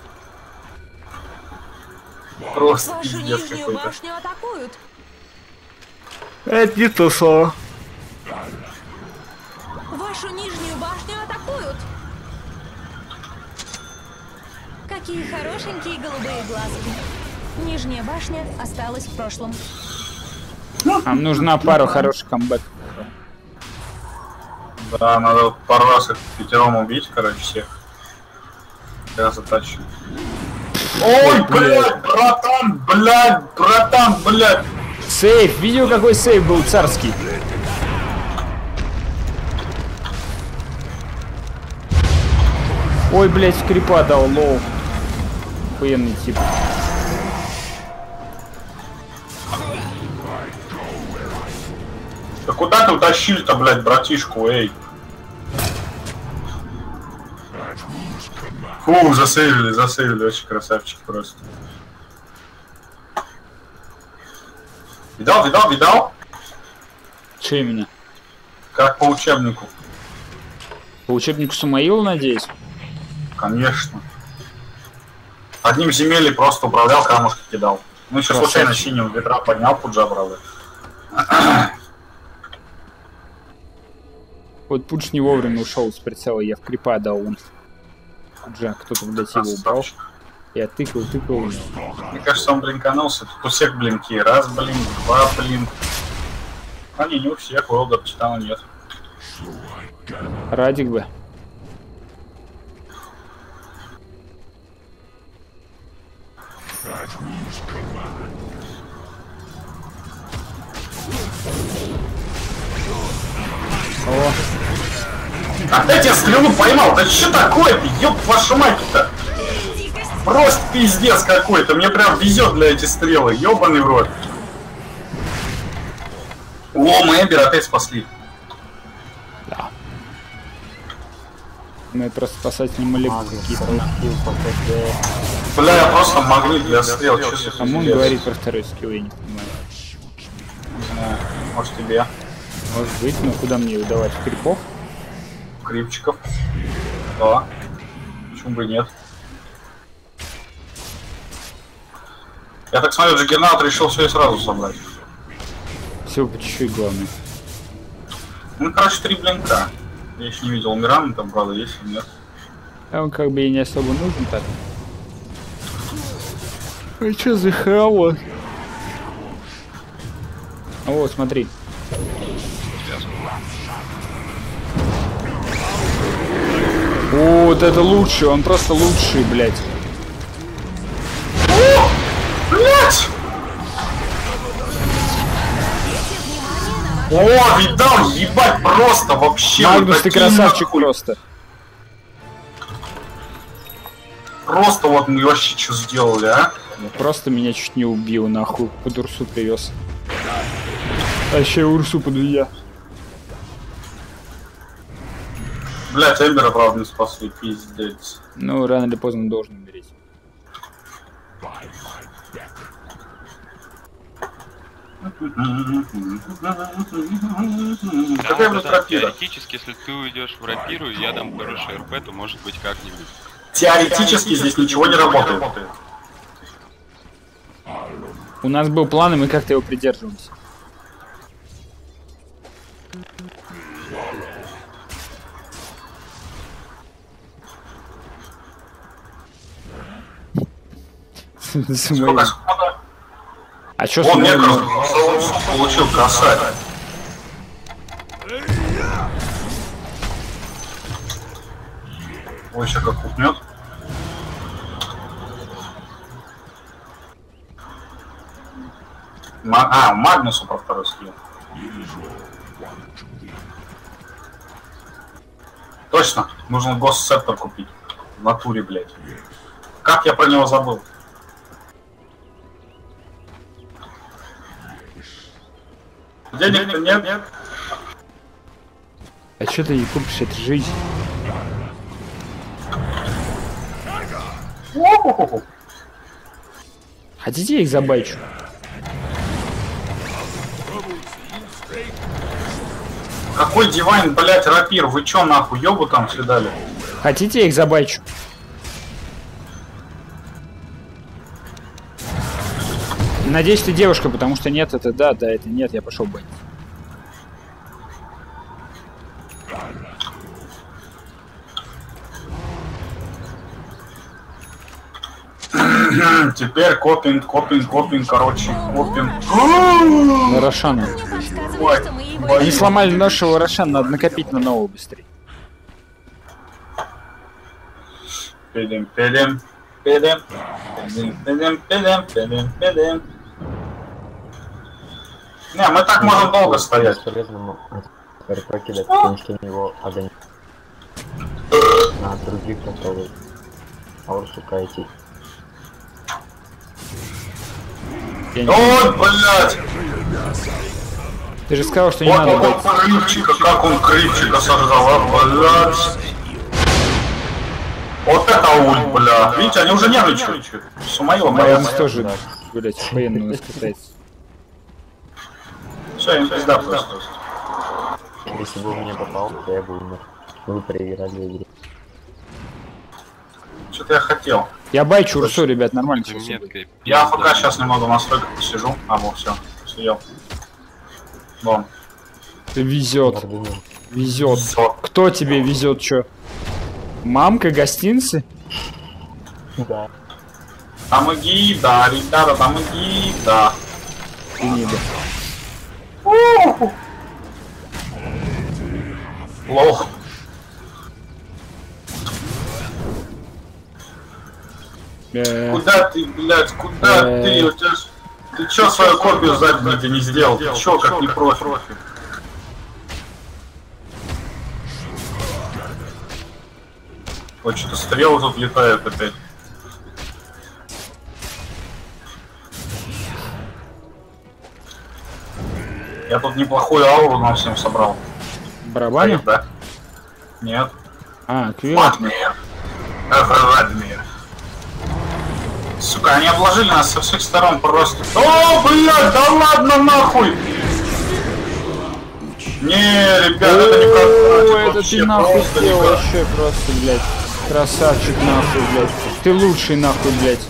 Просто Вашу пиздец нижнюю какой-то. башню атакуют. Это не то слово. Вашу нижнюю башню атакуют. Какие хорошенькие голубые глазки. Нижняя башня осталась в прошлом. Нам нужна пара хороших камбэков. Да, надо пару раз их пятером убить, короче, всех. Я затащу. Ой, блядь, братан, блядь, братан, блядь. Сейф, видел, какой сейф был царский? Ой, блядь, скрипа дал, лоу. Охуенный тип. Да куда ты утащили-то, блядь, братишку, эй? Фу, засейвили, засейвили, очень красавчик просто. Видал, видал, видал? Че именно? Как по учебнику. По учебнику Самаила, надеюсь? Конечно. Одним земель просто управлял, камушки кидал. Ну еще Красавчик. случайно синего ветра поднял, пуджа брал. Вот Пудж не вовремя ушел с прицела, я в крипа дал он. Пуджа, кто-то, блядь, его убрал. Я тыкал, тыкал. Мне кажется, он блинканулся. Тут у всех блинки. Раз блин, два блин. А не, не у всех, Волга почитал, нет. Радик бы. О, Опять я стрелу поймал. Да что такое-то? Ёб вашу мать-то. Просто пиздец какой-то. Мне прям везет для этих стрелы. Ёбаный в рот. О, мы Эмбер опять спасли. да. Мы просто спасатели молебны какие-то. Бля, я просто магнит для стрел. Чё за Кому он пиздец? говорит про второй скилл, я не понимаю. Ну, может тебе. Может быть, но куда мне его давать? В крипов? Крипчиков. Да. Почему бы и нет? Я так смотрю, Джиггернаут решил все и сразу собрать. Все по чуть-чуть, главное. Ну, короче, три блинка. Я еще не видел Мирана, там, правда, есть или нет. А он как бы и не особо нужен так. А чё за хаос? А вот, смотри. О, вот это лучший, он просто лучший, блядь. Блять! О, видал, ебать, просто вообще. Магнус, вот ты такие красавчик нахуй. просто. Просто вот мы вообще что сделали, а? Просто меня чуть не убил, нахуй. Под Урсу привез. А еще и Урсу под я. Блять, Эмбера, правда, не спасли, пиздец. Ну, рано или поздно он должен умереть. Какая Да, будет да, да, рапира? теоретически, если ты уйдешь в рапиру, и я дам хороший РП, то может быть как-нибудь. Теоретически здесь ничего не работает. У нас был план, и мы как-то его придерживаемся. Сколько схода? А чё Он мне с получил косарь. Ой, еще как купнет. Ма а, Магнусу про второй скилл. Точно, нужно госсептор купить. В натуре, блядь. Как я про него забыл? Денег-то нет, нет. А чё ты не купишь? Это жизнь. Хотите я их забайчу? Какой дивайн, блять, рапир? Вы чё нахуй, ёбу там съедали? Хотите я их забайчу? Надеюсь, ты девушка, потому что нет, это да, да, это нет, я пошел бать. Теперь копинг, копинг, копинг, короче, копинг. На Рошана. Мне подсказывает, Ой, что мы его... Они сломали нашего Рошана, надо накопить на нового быстрее. Пидем, пидем, пидем, пидем, пидем, пидем, пидем, пидем. Не, мы так можем долго стоять. Бесполезному РП кидать, потому что у него огонь на других готовы. А вот сука идти. Я не- Ой, блядь! Ты же сказал, что не Вот надо он бать. крипчика, как он крипчика сожрал, а, блядь! Вот это ульт, блядь! Видите, они уже нервничают. Сумаила Боец боятся. тоже, блять, военный у нас катается. Все, им пизда просто. Если бы он мне попал, то я бы умер. Вы проиграли игру. Что-то я хотел. Я байчу Урсу, ребят, нормально Ты всё будет. меткой. Я АФК сейчас немного настройках посижу. А, вот, все, съел. Вон. Везет, Орденер. везет. Всё. Кто тебе везет, чё? Мамка, гостинцы? Да. Там и гида, ребята, там и гида. И не да. Лох. Э, Куда ты, блядь, куда Э. ты? У тебя ж- Ты чё свою копию сзади нигде не сделал? Ты чё, как не профи? Ой, что-то стрелы тут летают опять. Я тут неплохую ауру нам всем собрал. барабаню? Да? Нет. А, квил. Владимир. Владимир. Сука, они обложили нас со всех сторон просто. О, блядь, да ладно нахуй! Не, ребят, это не О, прокатит это вообще, ты нахуй просто сделал никак. вообще просто, блядь. Красавчик нахуй, блядь. Ты лучший нахуй, блядь.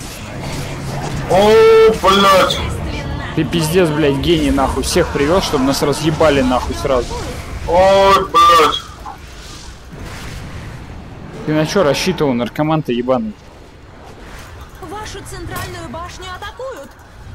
О, блядь. Ты пиздец, блядь, гений нахуй. Всех привез, чтобы нас разъебали нахуй сразу. Ой, блядь. Ты на чё рассчитывал, наркоман-то ебаный? Вашу центральную башню атакуют.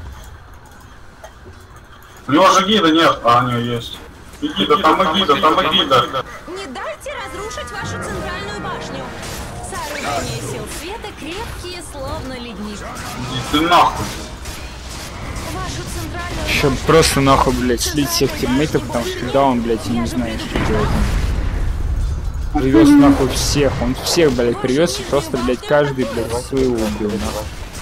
У него же гида нет. А, у него есть. И гида, там и гида, там и гида. Не дайте разрушить вашу центральную башню. Сооружения сил света крепкие, словно ледник. Иди ты нахуй. Вашу центральную Еще просто нахуй, блядь, слить всех тиммейтов, потому что да, он, блядь, и не знает, что делать. Привез нахуй всех, он всех, блядь, привез и просто, блядь, каждый, блядь, своего убил, нахуй.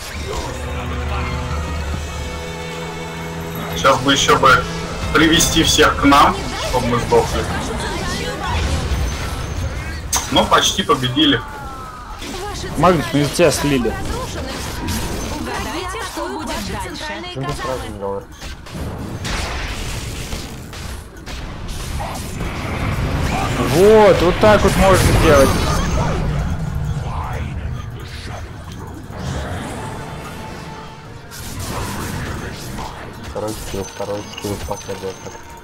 Сейчас бы еще бы привести всех к нам, чтобы мы сдохли. вашу центральную башню. Ну, почти победили. Ваши Магнус, мы из тебя слили. разрушены. Угадайте, что будет дальше. Чем ты сразу не говоришь? Вот, вот так вот можно делать. Второй скилл, второй скилл покажет.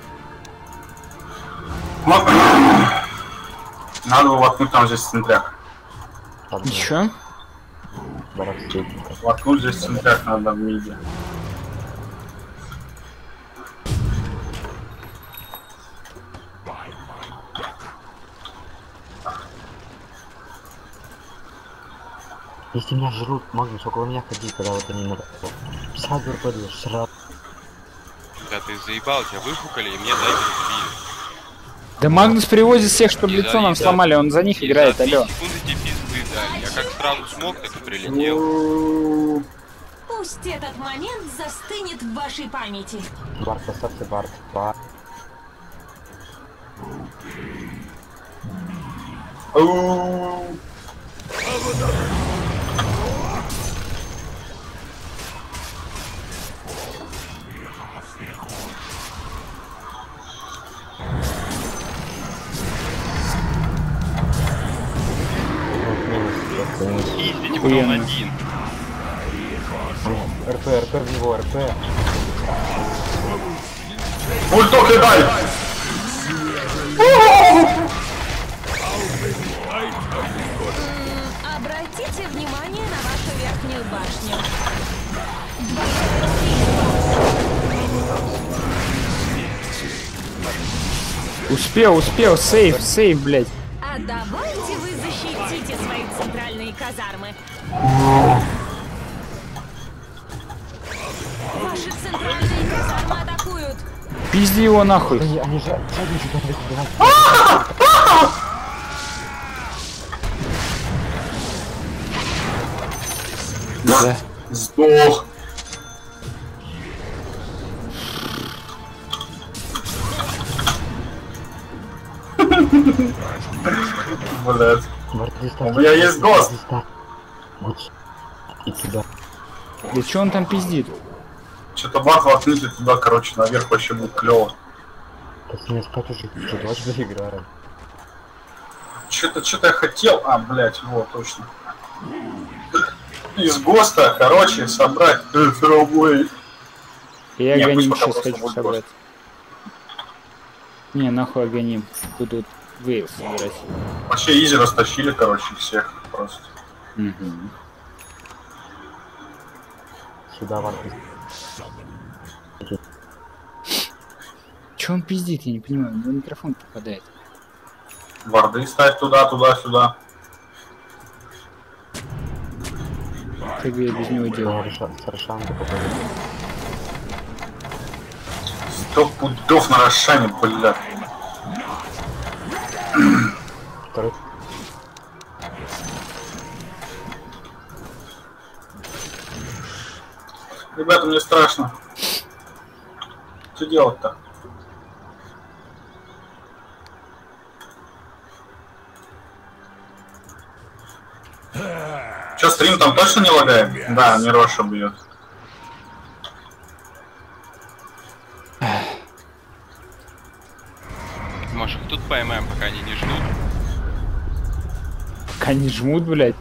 Надо воткнуть там здесь центряк. Чё? Воткнуть здесь центряк надо в миде. Если меня жрут, Магнус, около меня ходи, когда вот они на... Сразу падаешь, сразу. Да ты заебал, тебя выфукали, и мне дайте разбили. Да Магнус привозит всех, чтобы И лицо за- нам и за- сломали, он за них и играет, за три алё. секунды тебе пизды дали. Я как сразу смог, так и прилетел. Пусть этот момент застынет в вашей памяти. Барт, поставьте Барт. Барт. Пиздите, потом он один. РП, РП в него, РП. Ульту кидай! Обратите внимание на вашу верхнюю башню. Успел, успел, сейф, сейф, блядь. А давайте вы защитите свои центральные казармы. Ваши центральные казармы атакуют. Пизди его нахуй. Они, они же жадничают, надо их убивать. Да. Сдох. Блять. Барт, здесь У меня есть гост. Вот. И сюда. Да чё он там пиздит? Что-то бат воткните туда, короче, наверх вообще будет клево. Так мне спать уже, что дважды заиграем. Что-то, что-то я хотел. А, блять, вот, точно. Из ГОСТа, короче, собрать дробой. Я Не, Аганим пусть пока сейчас просто хочу будет собрать. Не, нахуй Аганим. Будут вейв собирать. Вообще изи растащили, короче, всех просто. Угу. Сюда, Барт. Чё он пиздит, я не понимаю, на микрофон попадает. Варды ставь туда, туда, сюда. Как бы я без него делал? Саршанка попадет. Сто пудов на Рошане, блядь. Второй. Ребята, мне страшно. Что делать-то? Че, стрим там точно не лагает? Да, не Роша бьет. Может, их тут поймаем, пока они не ждут. Пока не жмут, блядь.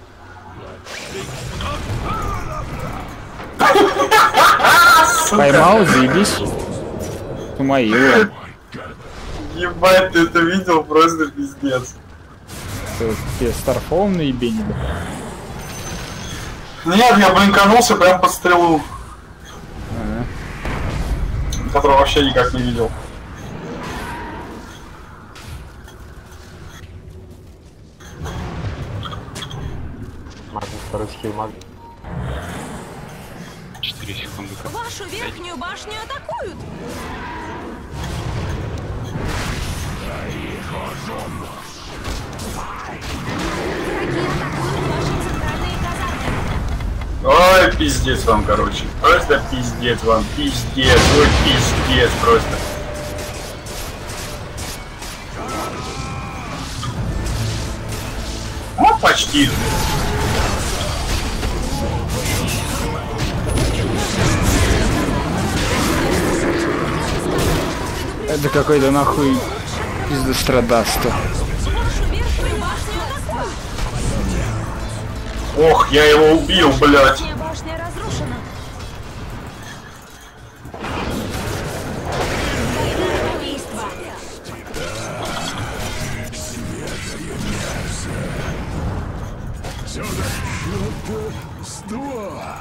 Поймал, заебись. Мои. Ебать, ты это видел? Просто пиздец. Тебе Старфоум наебенили? Нет, я блинканулся прям под стрелу. Ага. Которую вообще никак не видел. Магнус, второй скилл, Магнус. четыре секунды. Вашу верхнюю башню атакуют. Враги атакуют ваши центральные казармы. Ой, пиздец вам, короче. Просто пиздец вам, пиздец, ой, пиздец просто. Ну, почти. Это какой-то нахуй Пиздострадаста. Вашу верхнюю башню атакуют. Ох, я его убил, блядь. Верхняя башня разрушена. Двойное убийство. Сюда счет с два.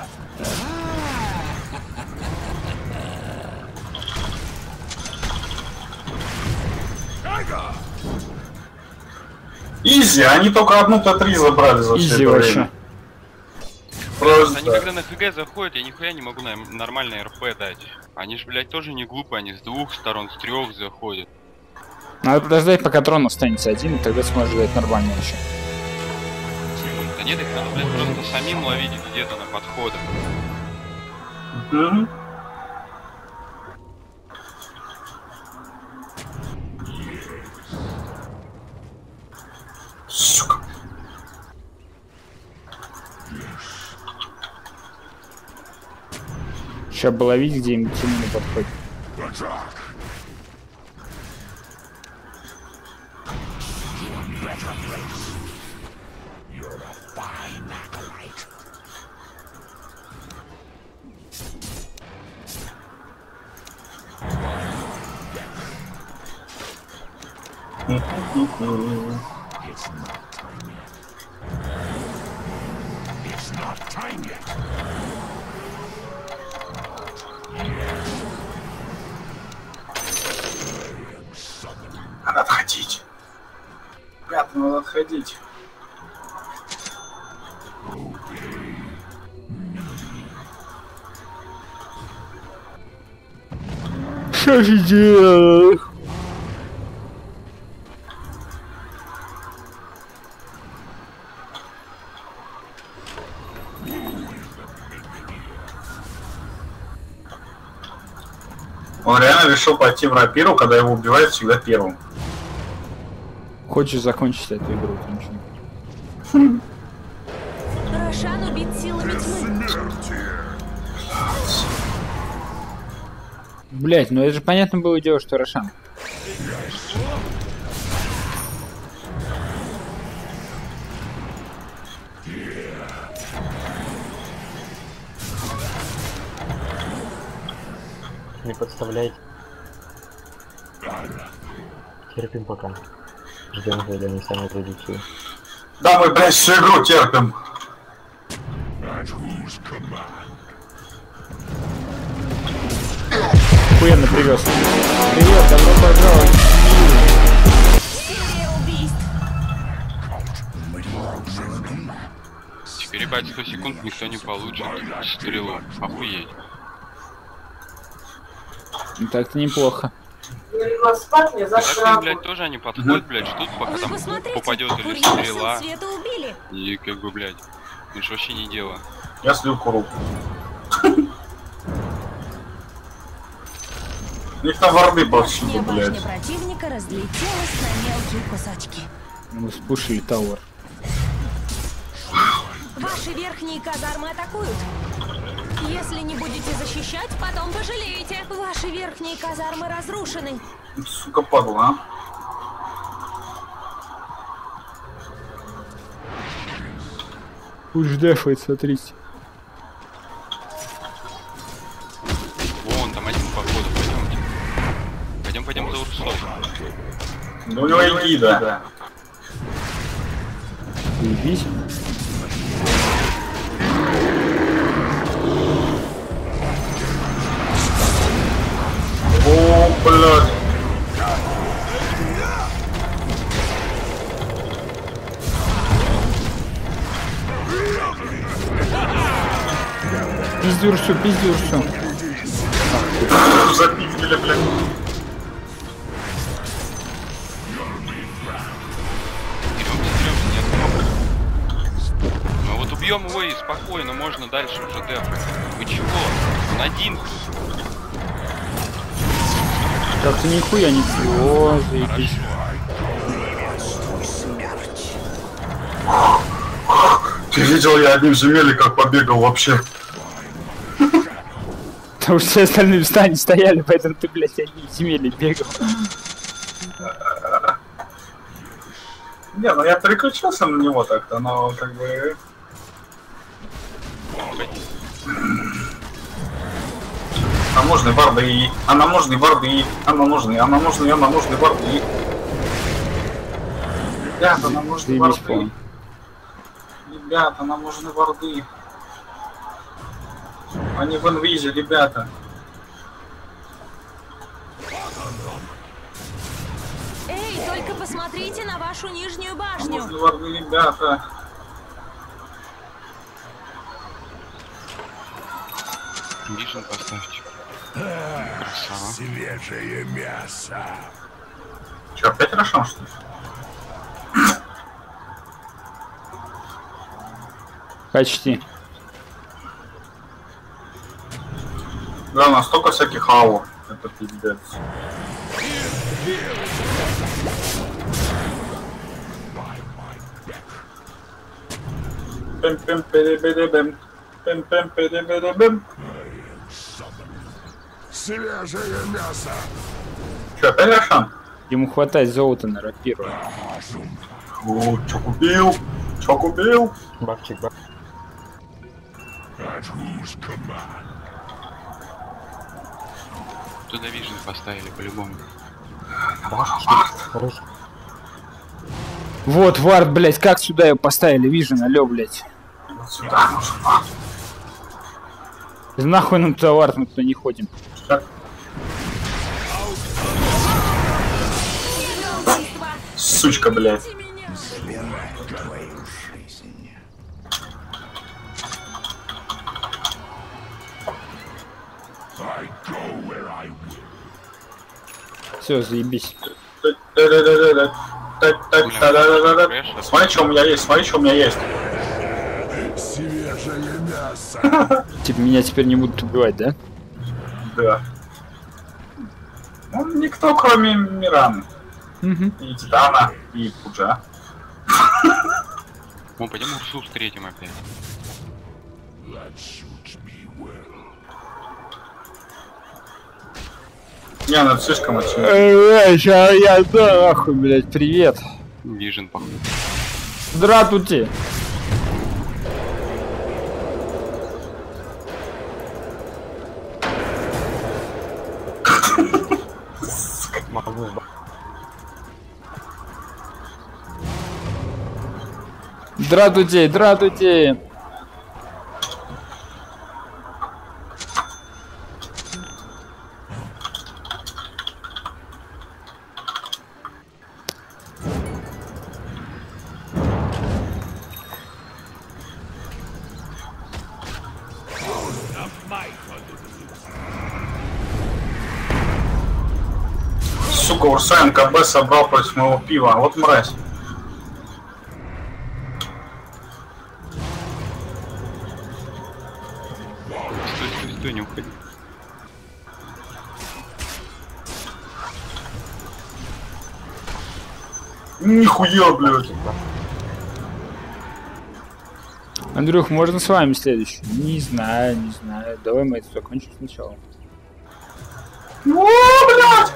Эго! Изи, они только одну Т три забрали за все Изи это вообще. время. Они Просто. когда на ХГ заходят, я нихуя не могу нам нормальный РП дать. Они ж, блядь, тоже не глупые, они с двух сторон, с трех заходят. Надо подождать, пока трон останется один, и тогда сможешь дать нормально еще. Да нет, их надо, блядь, просто самим ловить где-то на подходах. Мгм. Сука. Сейчас бы ловить где-нибудь именно подходит. Атак! It's not time yet. Надо отходить. Ребята, надо отходить. Что же делать? Он реально решил пойти в рапиру, когда его убивают всегда первым. Хочешь закончить эту игру, ты ничего не хочешь. Рошан убит силами тьмы. Смерти! Блять, ну это же понятно было дело, что Рошан. Не подставляйте. Терпим пока. Ждем, когда они сами придут сюда. Да, мы, блядь, всю игру терпим. At whose command? Охуенно привез. Привет, добро пожаловать. Серия убийств. Теперь, ебать, сто секунд никто не получит стрелу. Охуеть. Ну так-то неплохо. Так, блядь, тоже они подходят, блядь, ждут, пока Вы там посмотрите, попадет или курьера сил стрела. света убили. И как бы, блядь, это ж вообще не дело. Я слил куру. У них там варды повсюду, Верхняя башня блядь. противника разлетелась на мелкие кусочки. Мы спушили тауэр. Ваши верхние казармы атакуют. Если не будете защищать, потом пожалеете. Ваши верхние казармы разрушены. Сука, падла, а. Пусть дефает, смотрите. Вон там один по ходу, пойдемте. Пойдем, пойдем за Урсой. Да у него и гида. Заебись. О, блядь. Пиздюрсу, пиздюрсу. Запиздили, блядь. Деремся, деремся, нет. Ну вот убьем его и спокойно, можно дальше уже дефать. Вы чего? Он один. Как-то нихуя не всего, заебись. Ты видел, я одним земель как побегал вообще. Потому что все остальные в стане стояли, поэтому ты, блядь, одни земли бегал. Не, ну я переключился на него так-то, но как бы... А нам нужны барды, а нам нужны барды, а нам нужны, а нам нужны, а нам нужны барды. Ребята, нам нужны барды. Ребята, нам нужны барды. Они в инвизе, ребята. Эй, только посмотрите на вашу нижнюю башню. Нам нужны барды, ребята. Вижен поставьте. Красава. Свежее мясо. Че, опять Рошан, что ли? Почти. Да, настолько всяких ау. Это пиздец. Пем-пем-переберебем. Пем-пем-переберебем. Свежее мясо. Че, опять Рошан? Ему хватает золота на рапиру. О, чё купил? Чё купил? Бабчик, баб... Туда вижен поставили по-любому. Хорош. Вот, вард, блять, как сюда ее поставили, вижен, алё, блять. Вот сюда нужен вард. Нахуй нам туда вард, мы туда не ходим. Так. Сучка, блядь. Все, заебись. Смотри, что у меня есть, смотри, что у меня есть. Свежее мясо. Типа меня теперь не будут убивать, да? Да. Ну, никто, кроме Мираны. Угу. И Титана, и Пуджа. Мы пойдем Урсу встретим опять. Не, ну это слишком очевидно. Эй, ща я, да, нахуй, блять, привет. Вижен, походу. Здравствуйте. Здравствуйте, здравствуйте. Сука, Урсайн КБ собрал против моего пива. Вот мразь. Стой, стой, стой, не уходи. Нихуя, блядь. Андрюх, можно с вами следующий? Не знаю, не знаю. Давай мы это закончим сначала. О, блядь!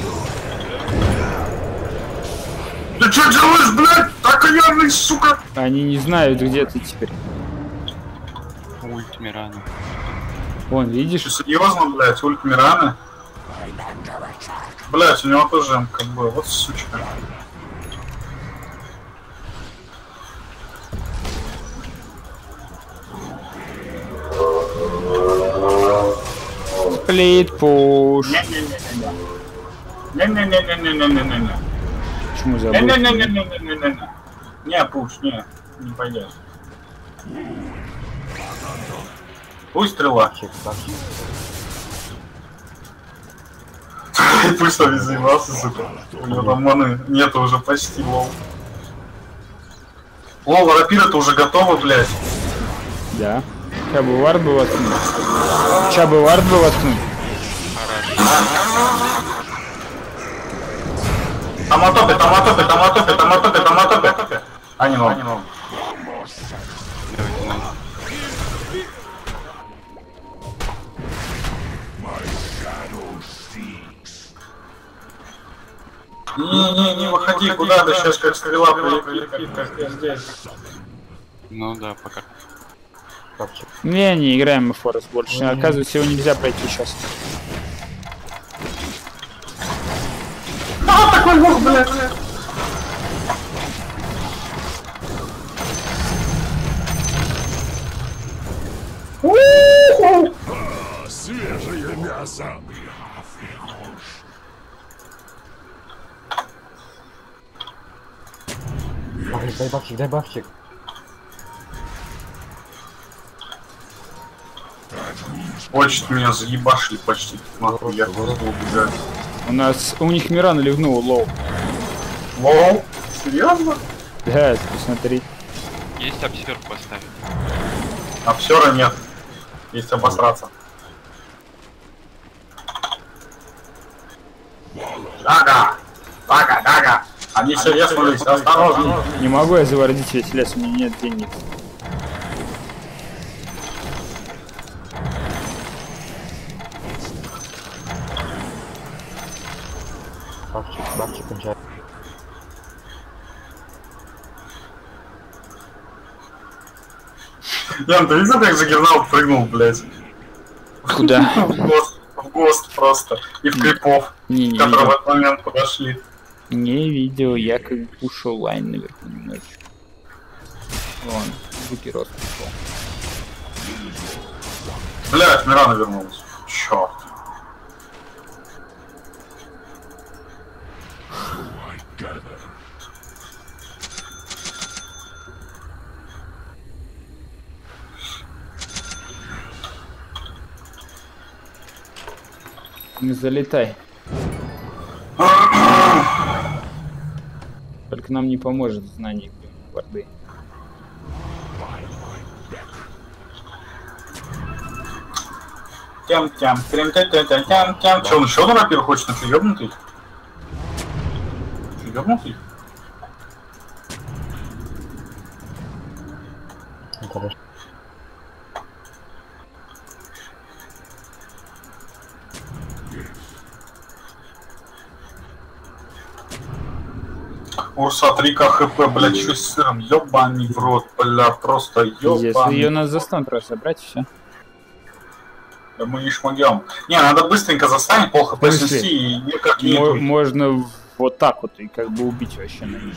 Ты что делаешь, блядь? Окаянный, сука! Они не знают, где ты теперь. Ульт Мирана. Вон, видишь? Ты серьезно, блядь, ульт Мираны? Блядь, у него тоже как бы, вот сучка. Сплит пуш. Не-не-не-не-не. Не-не-не-не-не-не-не-не. Почему забыл? Не-не-не-не-не-не-не. Не, пуш, не, не пойдет. Пусть стрела. Бабчик, бабчик. Пусть там не заебался, сука. У него там маны нету уже почти, лол. Лол, рапира-то уже готова, блядь. Да. Ща бы вард был воткнуть. Ща бы вард был воткнуть. Там атопе, там атопе, там атопе, там атопе, там атопе. А не норм. Давайте надо. Не-не, не выходи куда-то, сейчас как стрела прилетит, как здесь. Ну да, пока. Папчик. Не, не играем мы в Форест больше. Оказывается, его нельзя пройти сейчас. А, такой лох, блядь! А, свежее мясо. Ой, дай бабчик, дай бабчик. Очень меня заебашили почти. Нахуй, я просто убегаю. У нас... У них Миран ливнул лоу. Лоу? Серьезно? Да, посмотри. Есть обсерв поставить. Обсера нет. Есть обосраться. Дага! Дага, дага! Они все веснулись, осторожно! Не могу я завордить весь лес, у меня нет денег. Бабчик, бабчик кончает. Ян, ты видел, как Загернал прыгнул, блядь? Куда? В ГОСТ, в ГОСТ просто. И в крипов, Не, не которые в видел. этот момент подошли. Не видел, я как бы ушел лайн наверху немножечко. Вон, звуки рост пошел. Блядь, Мирана вернулась. Чёрт. Не залетай. Только нам не поможет знание борды. Тям-тям, трям-тям-тям-тям-тям. Че, он еще на рапир хочет? На ёбнутый? Ёбнутый? Хорошо. Урса три ка хп, блядь, что с сыром? Ёбаный в рот, бля, просто Если ёбаный. ее надо застан просто брать, все. Да мы не шмогем. Не, надо быстренько застанить, пол хп Мысли. снести и никак не Мо- идут. можно вот так вот и как бы убить вообще. наверное.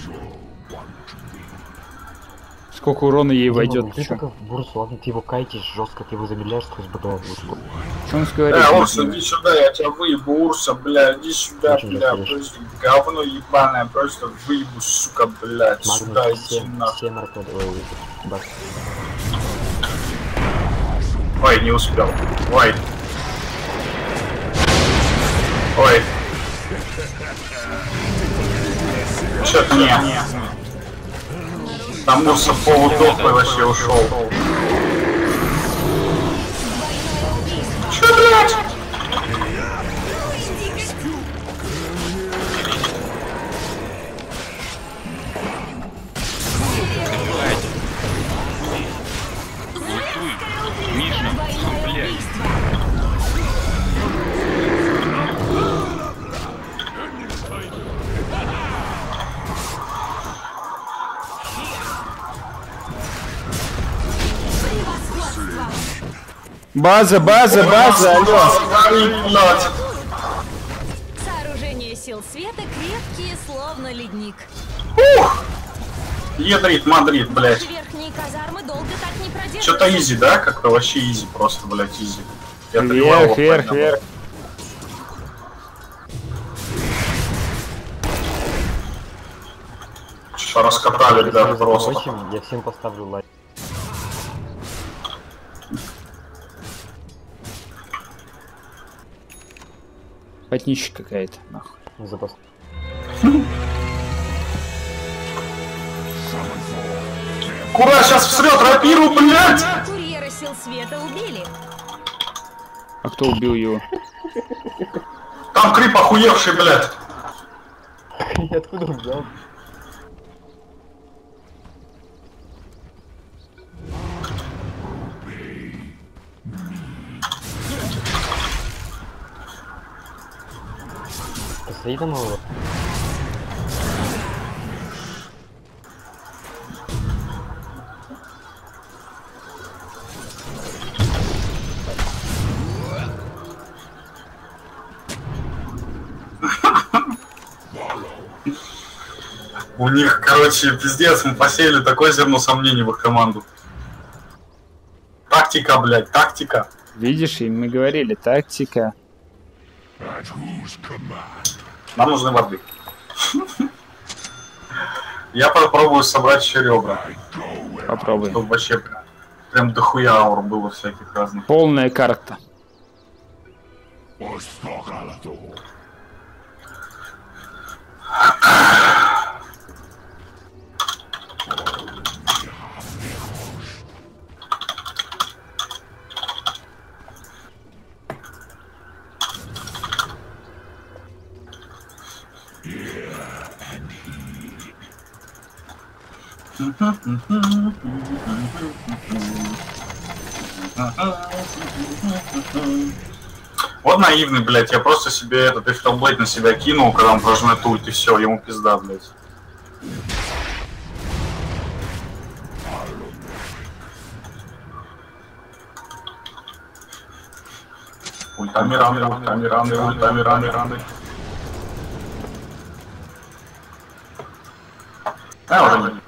Сколько урона ей войдет? Ты только в бурсу, ладно, ты его кайтишь жестко, ты его замедляешь сквозь БТ. Что он говорит? Э, Урса, иди сюда, я тебя выебу, Урса, бля, иди сюда, Очень бля, хорошо. просто говно ебаное, просто выебу, сука, блядь, сюда Магнус, иди все, нахуй. все наркоты, ой, бак. Ой, не успел. Ой. Ой. Чё-то не. Там Урса полудохлый вообще ушел. Чё, блядь? Забирайте. Ультуй. Миша, блядь. База, база, база, алло. Блядь. Сооружения сил света крепкие, словно ледник. Ядрит, Мадрид, блядь. Наши верхние казармы долго так не продержатся. Что-то изи, да? Как-то вообще изи, просто, блядь, изи. Это Вверх, Левалов, вверх, понятно. вверх. Что раскатали, да, Если просто. закончим, я всем поставлю лайк. Потнища какая-то, нахуй. За пост- Куда сейчас всрет рапиру, блядь? Курьера сил света убили. А кто убил его? Там крип охуевший, блядь. Я откуда взял? Посмотри там его. У них, короче, пиздец, мы посеяли такое зерно сомнений в их команду. Тактика, блядь, тактика. Видишь, и мы говорили, тактика. Нам нужны воды. Я попробую собрать еще ребра. Попробуй. Чтобы вообще прям дохуя аур было всяких разных. Полная карта. Вот наивный, блядь, я просто себе этот эфталблейд на себя кинул, когда он прожмет ульт, и все, ему пизда, блядь. Ультами раны, ультами раны, ультами раны, раны. А, уже не.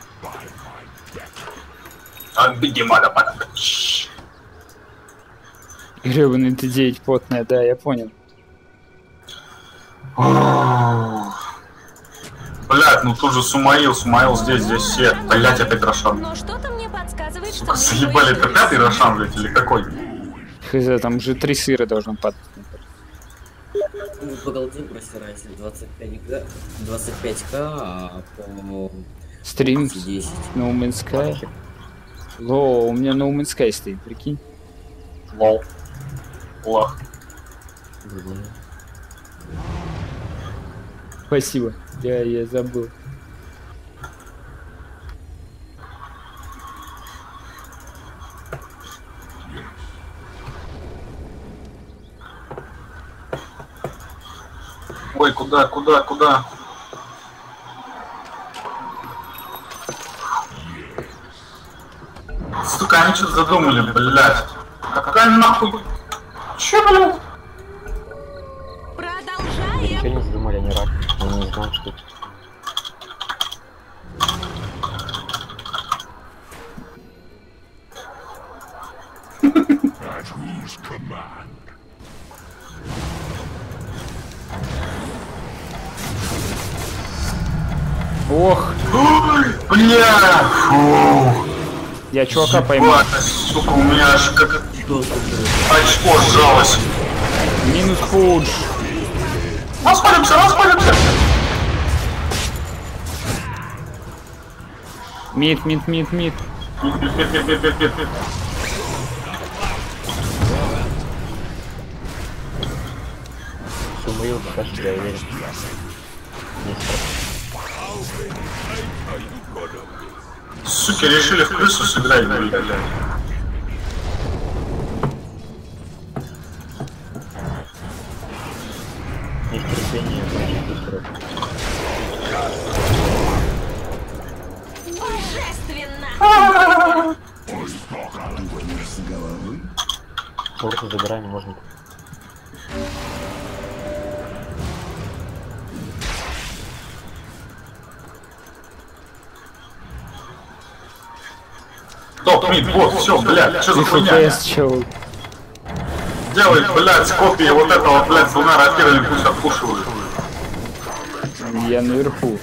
Отбеги, мада, мада. Гребаный Т девять потная, да, я понял. Блять, ну тут же Сумаил, Сумаил здесь, здесь все. Блять, опять Рошан. Но что-то мне подсказывает, что... Сука, заебали, это пятый Рошан, блять, или какой? Хз, там уже три сыра должно падать. Ну, по голде просирайте двадцать пять ка, двадцать пять ка, а по... Стрим десять. No Man's Sky. Ло, у меня No Man's Sky стоит, прикинь. Лол. Лох. Спасибо, я, я забыл. Ой, куда, куда, куда? Сука, они что-то задумали, блядь. Какая нахуй? Чё, блядь? Продолжаем. Ничего не задумали, они рак. Они не знают, что это. Ох, Бля! Фу. я чувака поймал. Ебать, сука, у меня аж как очко сжалось. Минус пудж. Распалимся, распалимся! Мид, мид, мид, мид. Пит, пит, пит, пит, пит, пит, пит. Сумаил пока что я уверен. Суки, решили в крысу сыграть, блядь. Есть терпение, значит быстро. Божественно! Порту забираем, можно. Топ, мид, вот, все, блядь, что за хуйня? ФПС, чел. Делай, блядь, копии вот этого, блядь, с двумя рапирами, пусть откушивают. Я наверху.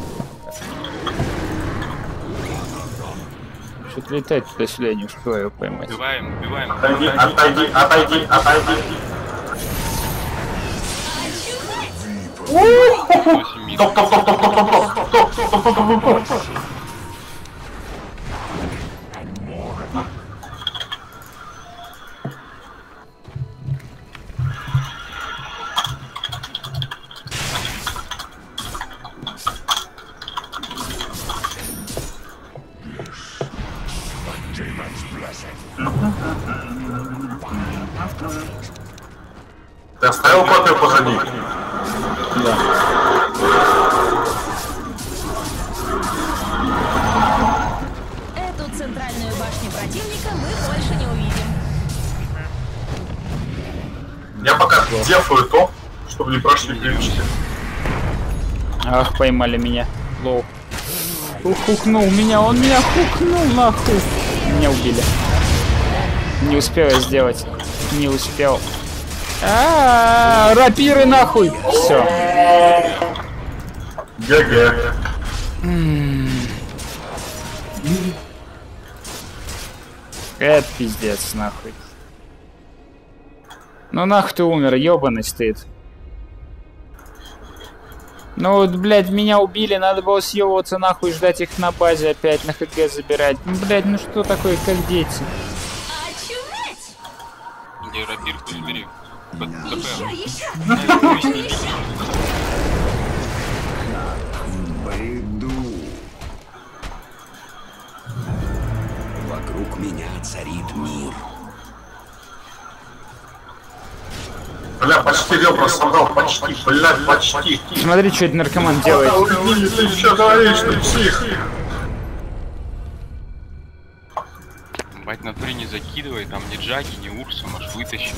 Что-то летать туда-сюда, я не успеваю его поймать. Убиваем, убиваем. Отойди, отойди, отойди, отойди. восемь мид. Топ, топ, топ, топ, топ, топ, топ, топ, топ, топ, топ, топ, топ. Ты оставил копию позади? Да. Эту центральную башню противника мы больше не увидим. Я пока дефаю то, чтобы не прошли ключики. Ах, поймали меня. Лоу. Хукнул меня, он меня хукнул нахуй. Меня убили. Не успел я сделать. Не успел. А-а-а, рапиры нахуй. Все. ГГ. Это пиздец нахуй. Ну нахуй ты умер, ёбаный стыд. Ну вот, блядь, меня убили, надо было съебываться нахуй, ждать их на базе опять, на ХГ забирать. Ну, блядь, ну что такое, как дети? Очуметь! Где рапирку забери. Еще, еще! Бреду. Вокруг меня царит мир. Бля, почти ребра собрал, почти, блядь, почти. Смотри, что этот наркоман делает. Ты, ты что говоришь, ты псих? Бать, на туре не закидывай, там ни Джаги, ни Урса, может вытащи.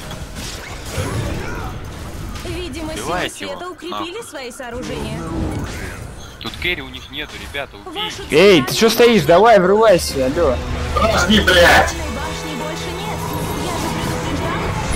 Видимо, силы Убивайте света его. укрепили свои сооружения. Тут керри у них нету, ребята, убейте. Вашу Эй, ты что стоишь? Давай, врывайся, алло. Подожди, блядь. центральной башни больше нет. Я же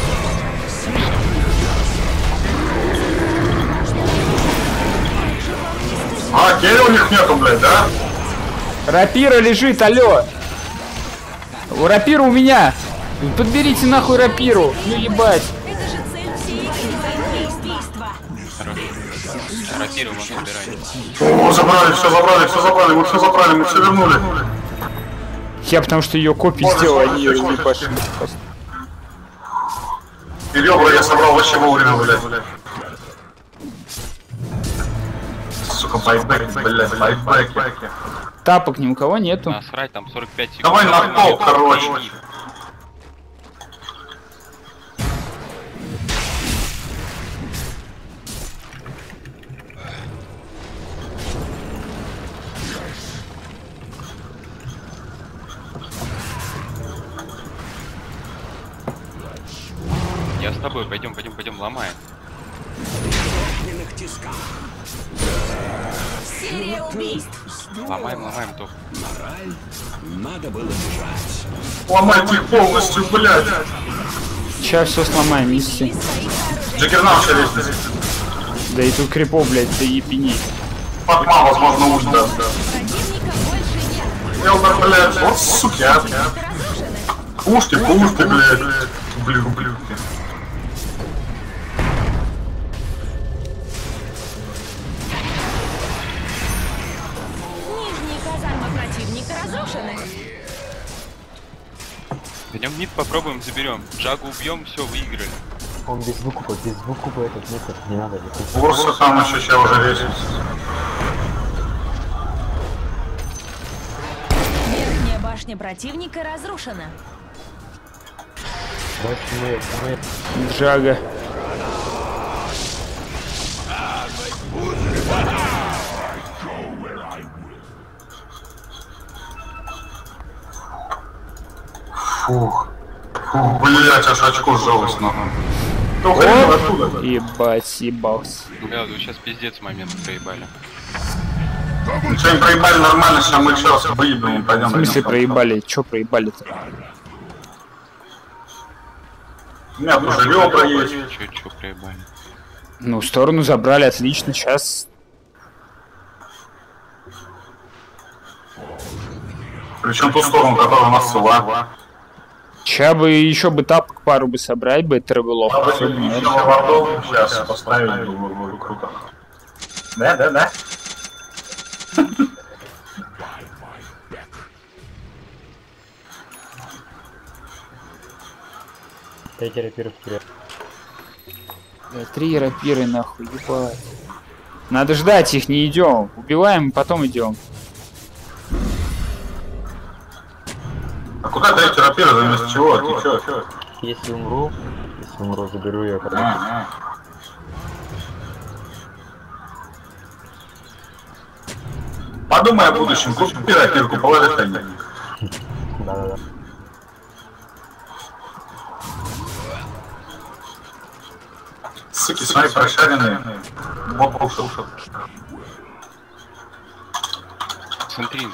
предупреждал. А, керри у них нету, блядь, да? Рапира лежит, алло. Рапира у меня. Подберите нахуй рапиру. Ну ебать. Это же цель всей игры воздействия. Хорошо. Рапиру вон забирай. О, забрали, все забрали, все забрали, мы все забрали, мы все вернули. Я потому что ее копию Можно, сделал, можно, они ее можно, не пошли. И ребра я собрал вообще вовремя, блядь. Сука, байбеки, блядь, байбеки. Тапок ни у кого нету. Насрать, там сорок пять секунд. Давай на пол, короче. Я с тобой, пойдем, пойдем, пойдем, ломаем. Серия убийств. Ломаем, ломаем топ. Мораль. Надо было бежать. Ломать их полностью, блядь. Сейчас все сломаем, мисси. Джаггернаут все лестницы. Да и тут крипов, блядь, да ебени. Патма, возможно, уж да. Противника больше нет. Элдер, блядь, вот суки, а. Разрушены. Пушки, пушки, блядь. Блин, ублюдки. Нижние казармы противника разрушены. Идем мид, попробуем, заберем. Джагу убьем, все, выиграли. Он без выкупа, без выкупа этот метод не надо. Урса там еще сейчас уже весится. Верхняя башня противника разрушена. Дальше мы, мы Джага. Фух. Фух, блядь, аж очко сжалось, нахуй. Да хрен оттуда. Ебать, съебался. Бля, вы сейчас пиздец момент проебали. Ну что, им проебали нормально, сейчас мы еще раз выебем и пойдем. В смысле проебали? Чё проебали-то? У меня тоже ребра есть. Чё, чё проебали? Ну, сторону забрали, отлично, сейчас... Причем ту сторону, которая у нас села. Ща бы еще бы тапок пару бы собрать бы, это было. Надо еще вардов сейчас поставить, было бы круто. Да, да, да. дайте рапиру вперед. Три рапиры нахуй, ебать. Надо ждать их, не идем. Убиваем, потом идем. А куда дайте рапиры, заместо чего? Ты чё? Если умру, если умру, заберу ее, короче. А, а. Подумай о будущем, купи рапирку, положи тайник. Да-да-да. Суки, свои прошаренные. Боб ушел. Концентрин.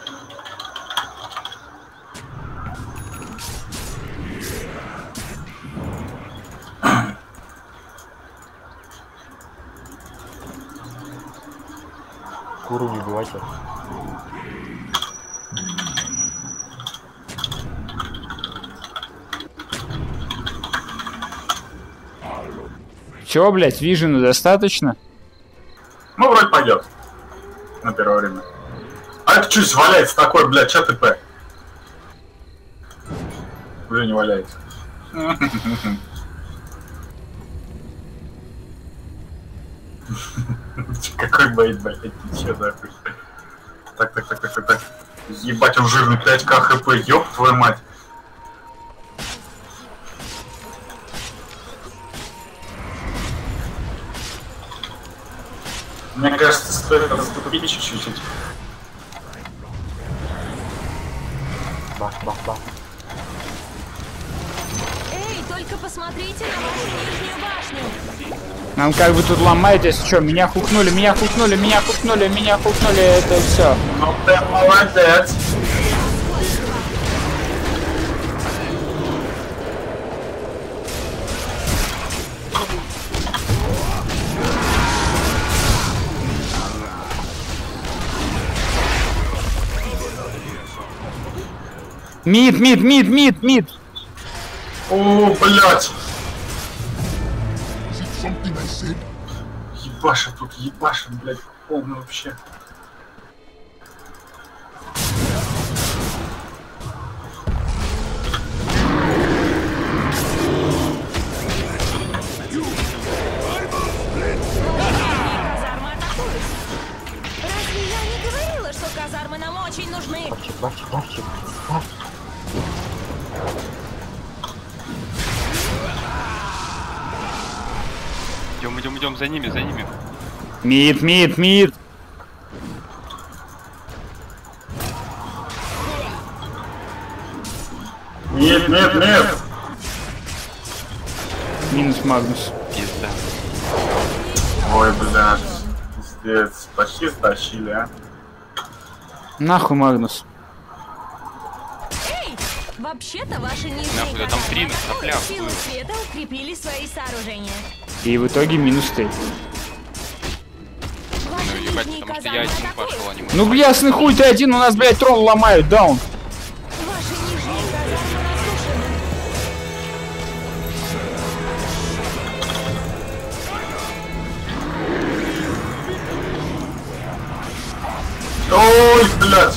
Куру не убивайте. Чё, блядь, вижену достаточно? Ну, вроде пойдет. На первое время. А это что здесь валяется такое, блядь, ча ТП? Уже не валяется. Какой бейт, блядь, ты че, да? Так, так, так, так, так, так. Ебать, он жирный пять ка хп, ёб твою мать. Мне кажется, стоит отступить чуть-чуть. Бах, бах, бах. Эй, только посмотрите на вашу нижнюю башню. Нам как бы тут ломают, если что, меня хукнули, меня хукнули, меня хукнули, меня хукнули, это все. Ну ты молодец. Мид, мид, мид, мид, мид. О, блядь. Is it something I said? Ебашит тут, ебашит, блядь, полный вообще. Казармы атакуют. Разве я не говорила, что казармы нам очень нужны? Бахчик, бахчик, бахчик. Бах. Идем, идем, идем за ними, за ними. Мид, мид, мид. Нет, нет, нет. Минус Магнус. Пизда. Ой, блядь. Пиздец. Почти стащили, а. Нахуй Магнус. Эй, вообще-то ваши нижние Нахуй, да там казармы три на атакуют. соплях Силы было. света укрепили свои сооружения. И в итоге минус ты. Ваши Ну ебать, нижние потому что я казармы один атакуют. пошел, а не мой. Ну ясный хуй ты один, у нас, блядь, трон ломают, даун. Ваши нижние казармы разрушены. Ой, блядь.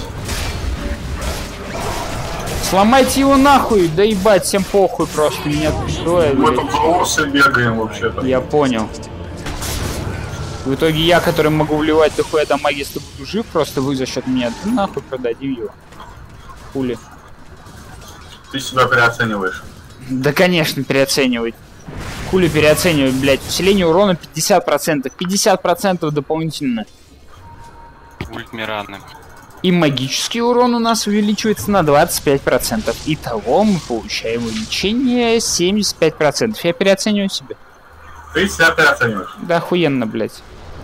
Сломайте его нахуй, да ебать, всем похуй просто, меня стоит, Мы блядь. тут за лосы бегаем вообще-то. Я понял. В итоге я, который могу вливать дохуя дамаг, если буду жив, просто вы за счет меня. Да нахуй продадим его. Хули. Ты себя переоцениваешь. Да конечно, переоценивать. Хули переоценивать, блядь. Усиление урона пятьдесят процентов. пятьдесят процентов дополнительно. Ульт Мираны. И магический урон у нас увеличивается на двадцать пять процентов. Итого мы получаем увеличение семьдесят пять процентов. Я переоцениваю себя. Ты себя переоцениваешь. Да охуенно, блядь.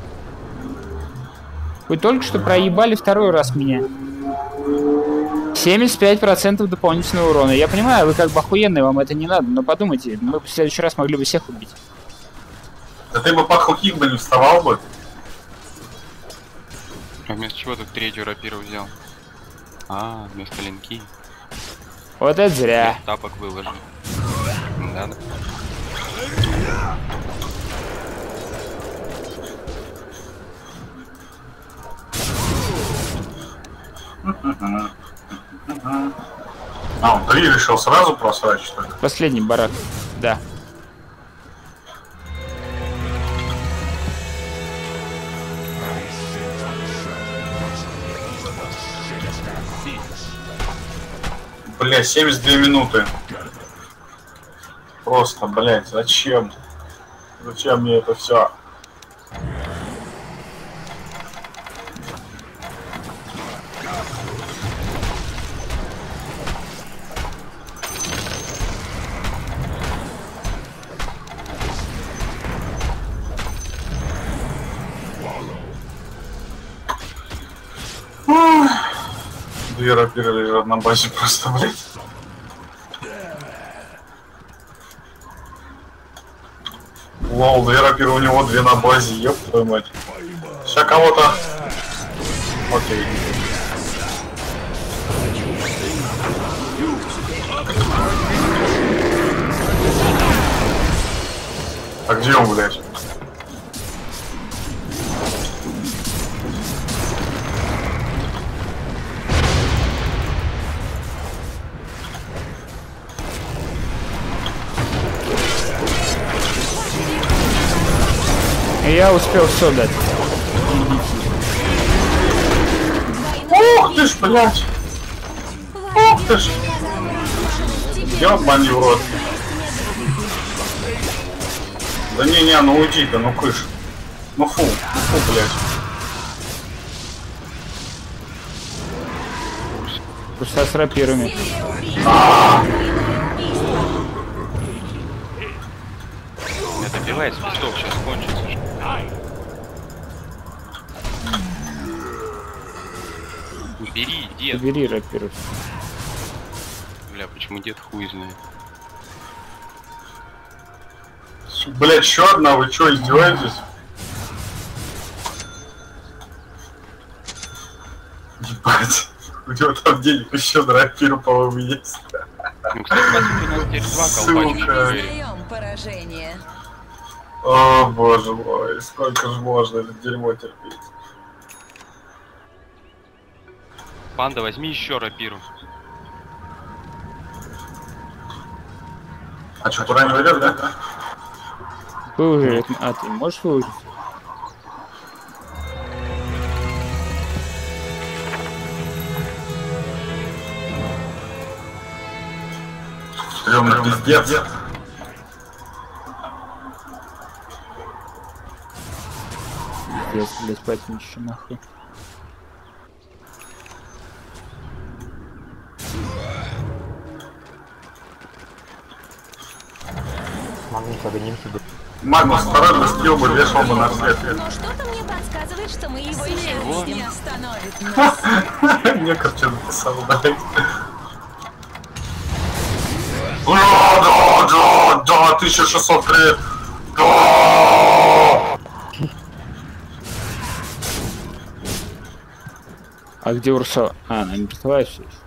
Вы только что проебали второй раз меня. семьдесят пять процентов дополнительного урона. Я понимаю, вы как бы охуенные, вам это не надо, но подумайте, мы в следующий раз могли бы всех убить. Да ты бы под хукик бы не вставал бы. А вместо чего ты третью рапиру взял? А, вместо линки. Вот это зря. Тапок выложил. Да, да. А, он три решил сразу просрать, что ли? Последний барак. Да. Бля, семьдесят две минуты. Просто, блядь, зачем? Зачем мне это все? Ох. Две рапиры лежат на базе просто, блядь. Лол, две рапиры у него, две на базе, ёб твою мать. Сейчас кого-то... Окей. А где он, блядь? Я успел все дать. Ух ты ж, блядь! Ух ты ж! Ёбаный в рот. Да не-не, ну уйди-ка, ну кыш. Ну фу, ну фу, блядь. Пуста с рапирами. Это добивает свисток, сейчас кончится. Бери, дед. Бери рапиру. Бля, почему дед хуй знает? Блядь, еще одна, вы чё, издеваетесь? Ебать, у него там денег еще на рапиру, по-моему, есть. Ну, кстати, по сути, у нас теперь два колпачка. Признаем поражение. О, боже мой, сколько же можно это дерьмо терпеть. Панда, возьми еще рапиру. А что, туда не войдет, да? Выложи. А ты можешь выложить? Стрёмный пиздец. Пиздец, блять, поэтому еще нахуй. Магнус, огоним себе. Магнус, второй бы съел бы, вешал бы на свет. Но что-то мне подсказывает, что мы его еще не остановит нас. Мне короче написал, блядь. Да, да, да, да, тысяча шестьсот крит. Да! А где Урсо? А, она мертвая все еще.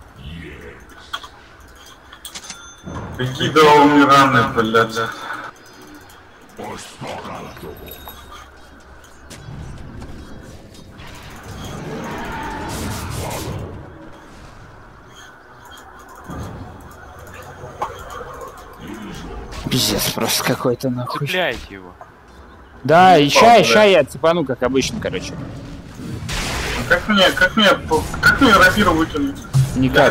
Какие да умираны, блядь. Пиздец просто какой-то нахуй. Цепляйте его. Да, и ща, ща я цепану, как обычно, короче. Как мне, как мне, как мне рапиру выкинуть? Никак.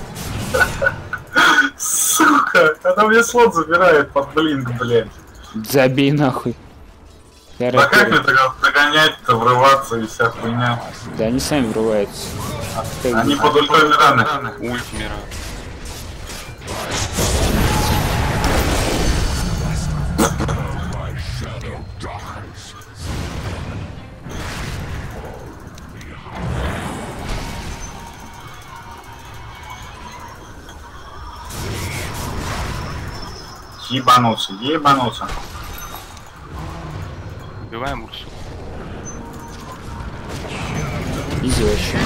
Сука, она мне слот забирает под блинк, блядь. Забей нахуй. Я А как рапиру. мне тогда догонять-то, врываться и вся хуйня? Да они сами врываются. Как Они бы- под ультой Мираны. Ульт Мира. Ебанулся, ебанулся. Убиваем Урсу. Изи вообще.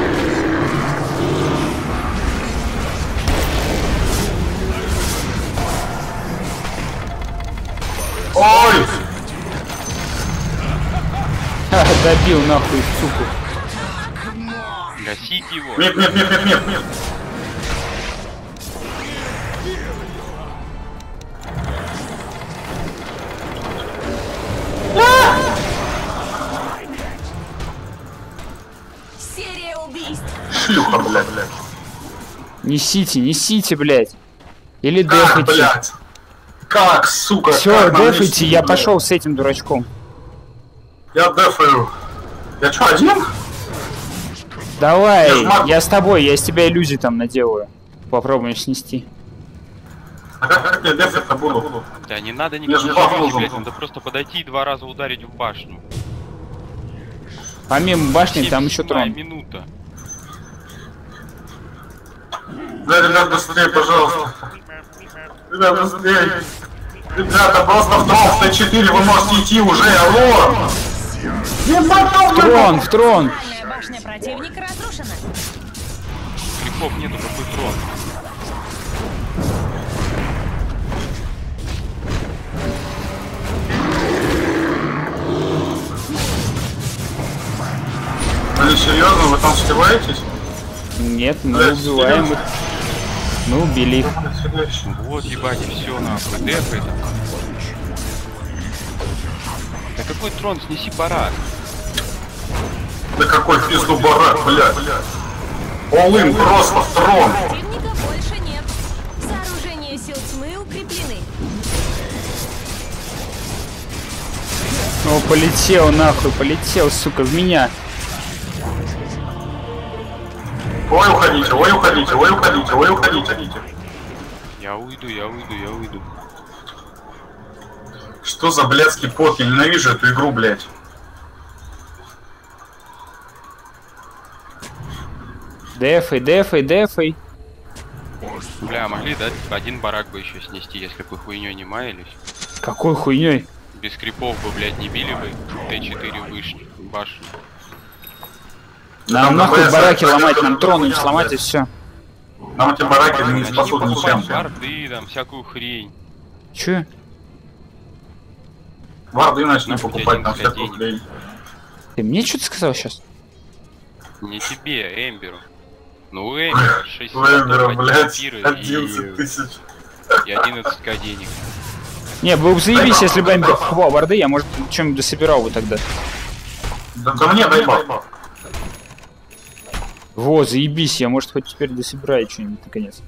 Ой! Ха, добил нахуй, суку. Гасить его. Нет, нет, нет, нет, нет, нет. Серия убийств. Шлюха, блядь, блядь. Несите, несите, блядь. Или Как, дефайте. блядь? Как, сука? Все, как нам дефайте, нести, я блядь? пошел с этим дурачком. Я дефаю. Я чё, один? Давай, Я ж могу. я с тобой, я из тебя иллюзий там наделаю. Попробуем снести. А как, как я дефать-то буду? Да не надо Я же никаких баф иллюзий, нужен. блядь, надо просто подойти и два раза ударить в башню. Помимо башни, там еще семьдесят седьмая трон. минута. Да, ребят, быстрее, пожалуйста. Ребят, быстрее. Ребята, просто в трон, в Т четыре вы можете идти уже, алло! В трон, в трон! Центральная башня противника разрушена. Крипов нету, какой трон. Вы серьезно, вы там сливаетесь? Нет, мы убиваем их. Мы убили их. Вот, ебать, и все, нахуй, дефай там. Да какой трон, снеси барак. Да какой в пизду барак, блядь. All-in просто в трон. Противника больше нет. Сооружения сил тьмы укреплены. О, полетел нахуй, полетел, сука, в меня. Ой, уходите, ой, уходите, ой, уходите, ой, уходите. Я уйду, я уйду, я уйду. Что за блядский пот? Я ненавижу эту игру, блядь. Дефай, дефай, дефай. Бля, могли, да, один барак бы еще снести, если бы хуйней не маялись. Какой хуйней? Без крипов бы, блядь, не били бы Т четыре вышли, башню. Нам Там нахуй БС, бараки это ломать, это нам это трон это сломать и это. все. Нам эти бараки не Они не спасут ничем. покупают варды, там, всякую хрень. Че? Варды начали Нахуй покупать тебе на один всякую денег. хрень. Ты мне что-то сказал сейчас? Не тебе, Эмберу. Ну, у Эмбера шесть У Эмбера, блядь, и, одиннадцать тысяч. и одиннадцать ка денег. Не, было бы заебись, если бы Эмбер покупал варды, я, может, чем-нибудь дособирал бы тогда. Да, да мне дай баб. Вот, заебись, я, может, хоть теперь дособираю что-нибудь, наконец.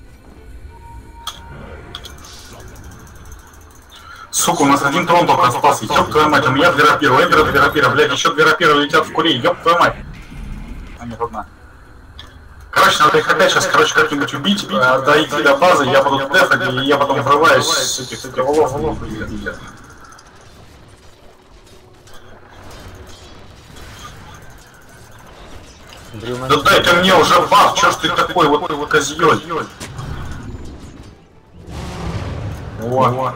Сука, у нас один трон только остался. Ёб твою мать, у меня две рапира, у Эмбера две рапира, блядь, еще две рапира летят в курей, ёб твою мать. А не одна. Короче, надо их опять сейчас, короче, как-нибудь убить, а, дойти до базы, я буду дефать, и я потом врываюсь с этих стволов. Да дай-ка мне уже баф, чё ж ты такой вот, вот козьёль? Вот.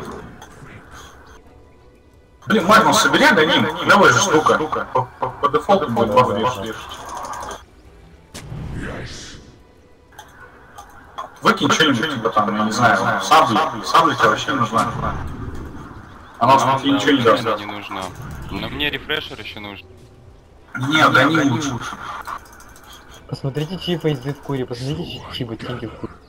Блин, Магнус, собери агоним, клевая же штука. По, по, по дефолту будет баф вешать. Выкинь что-нибудь, типа там, я не знаю, сабли, сабли тебе вообще нужна. Она Нам, тебе да, ничего не даст. не нужна. Но мне рефрешер еще нужен. Не, агоним лучше. Посмотрите, чьи фейсы в куре, посмотрите, чьи ботинки в куре.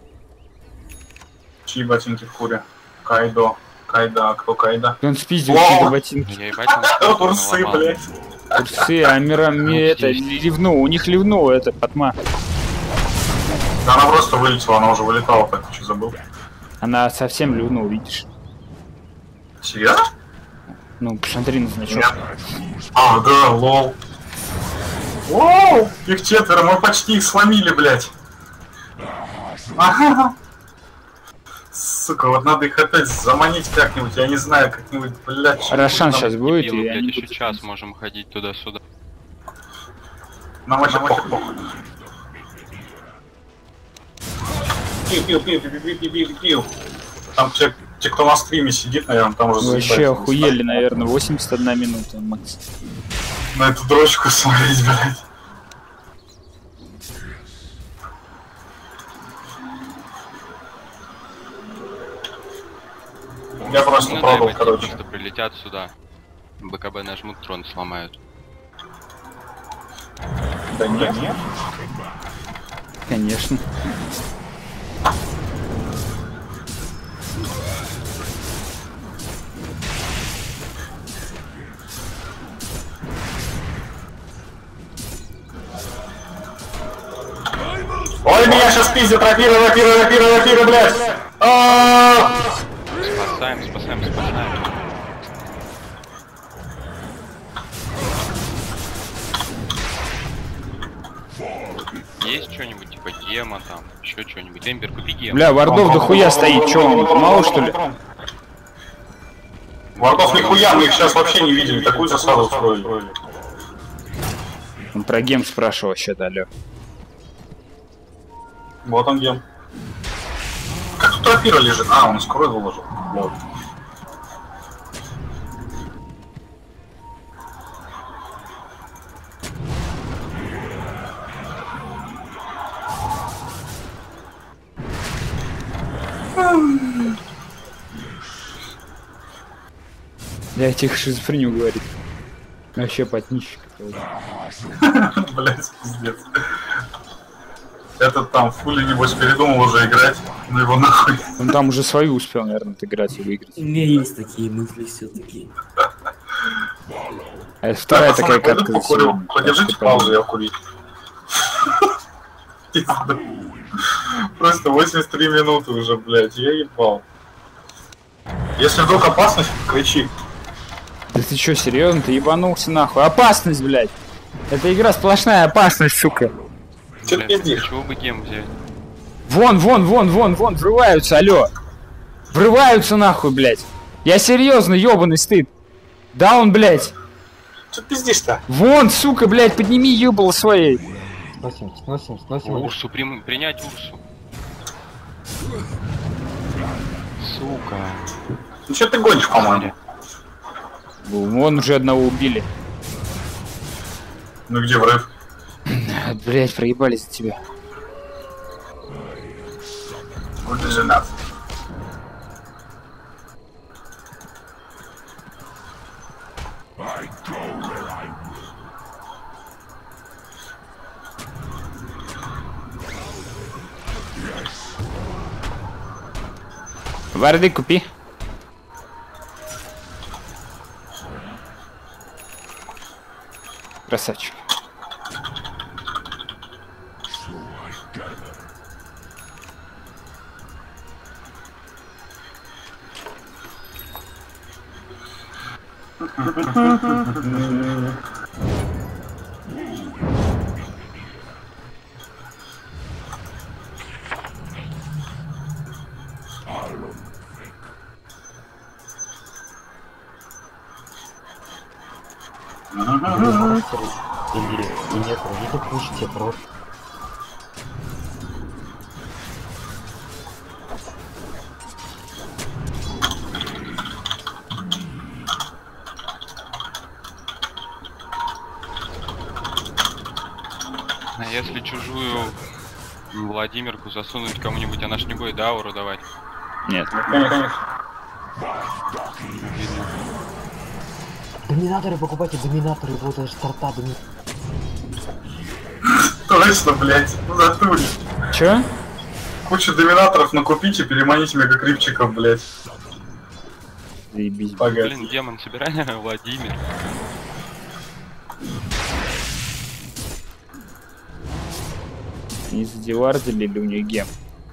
Чьи ботинки в куре? Кайдо. Кайда, а кто Кайда? Он спиздил О! какие-то ботинки. Я ебать он Турсы, наломал. блядь. Турцы, а мира мне это ливнул, у них ливнул это, Патма. Да она просто вылетела, она уже вылетала, так ты что забыл? Она совсем ливнула, видишь. Серьезно? Ну, посмотри на значок. Нет. А, да, лол. Воу! Их четверо, мы почти их сломили, блядь. Ага. Сука, вот надо их опять заманить как-нибудь, я не знаю, как-нибудь, блядь. что Рошан там. сейчас будет, Дебилы, и блядь, они еще будут- час можем ходить туда-сюда. Нам вообще похуй, похуй. Пил, пил, пил, пил, пил, пил, пил, пил. Там те, те, кто на стриме сидит, наверное, там уже Вообще заебались. охуели, наверное, восемьдесят одна минута, Макс. На эту дрочку смотреть, блядь. Я просто Ну, пробовал, дай, короче. просто прилетят сюда. БКБ нажмут, трон сломают. Да нет, нет. Конечно. Ой, меня сейчас пиздят, рапира, рапира, рапира, рапира, блядь. А-а-а! Спасаем, спасаем, спасаем. Есть что-нибудь типа гема там, еще что-нибудь? Эмбер, купи гем. Бля, вардов дохуя стоит, чё, он мало что ли? Вардов нихуя, мы их сейчас вообще не видели, такую засаду устроили. Он про гем спрашивал вообще-то, алё. Вот он гем. рапира лежит. А, он скорой выложил. Вот. Я тихо шизофрению говорит. Вообще потнищик. Блять, пиздец. Этот там Фули, небось, передумал уже играть. Ну его нахуй. Он там уже свою успел, наверное, отыграть и выиграть. У меня есть такие мысли все-таки. А это вторая такая катка. Подержите паузу, я курить. Просто восемьдесят три минуты уже, блядь, я ебал. Если вдруг опасность, кричи. Да ты чё, серьезно? Ты ебанулся нахуй. Опасность, блядь. Это игра сплошная опасность, сука. Че ты пиздишь? Чего бы гем взять? Вон, вон, вон, вон, вон, врываются, алё. Врываются нахуй, блядь. Я серьезно, ёбаный стыд. Да он, блядь. Че ты пиздишь-то? Вон, сука, блядь, подними ёбало своей. Сносим, сносим, сносим. Урсу прим... принять Урсу. Сука. Ну че ты гонишь, по-моему? Вон уже одного убили. Ну где врыв? Блядь, проебались за тебя. Вот ты женат. Варды купи. Красавчик. Или и нет, или пушите просто. А если чужую Владимирку засунуть кому-нибудь, она ж не будет ауру давать? Нет. Доминаторы покупайте, доминаторы, вот это старта, доминаторы. Точно, блядь, в натуре. Чё? Кучу доминаторов накупите, переманите мегакрипчиков, блядь. Заебись. Погоди. Блин, демон, собирай Владимир. Не задевардили ли у них гем?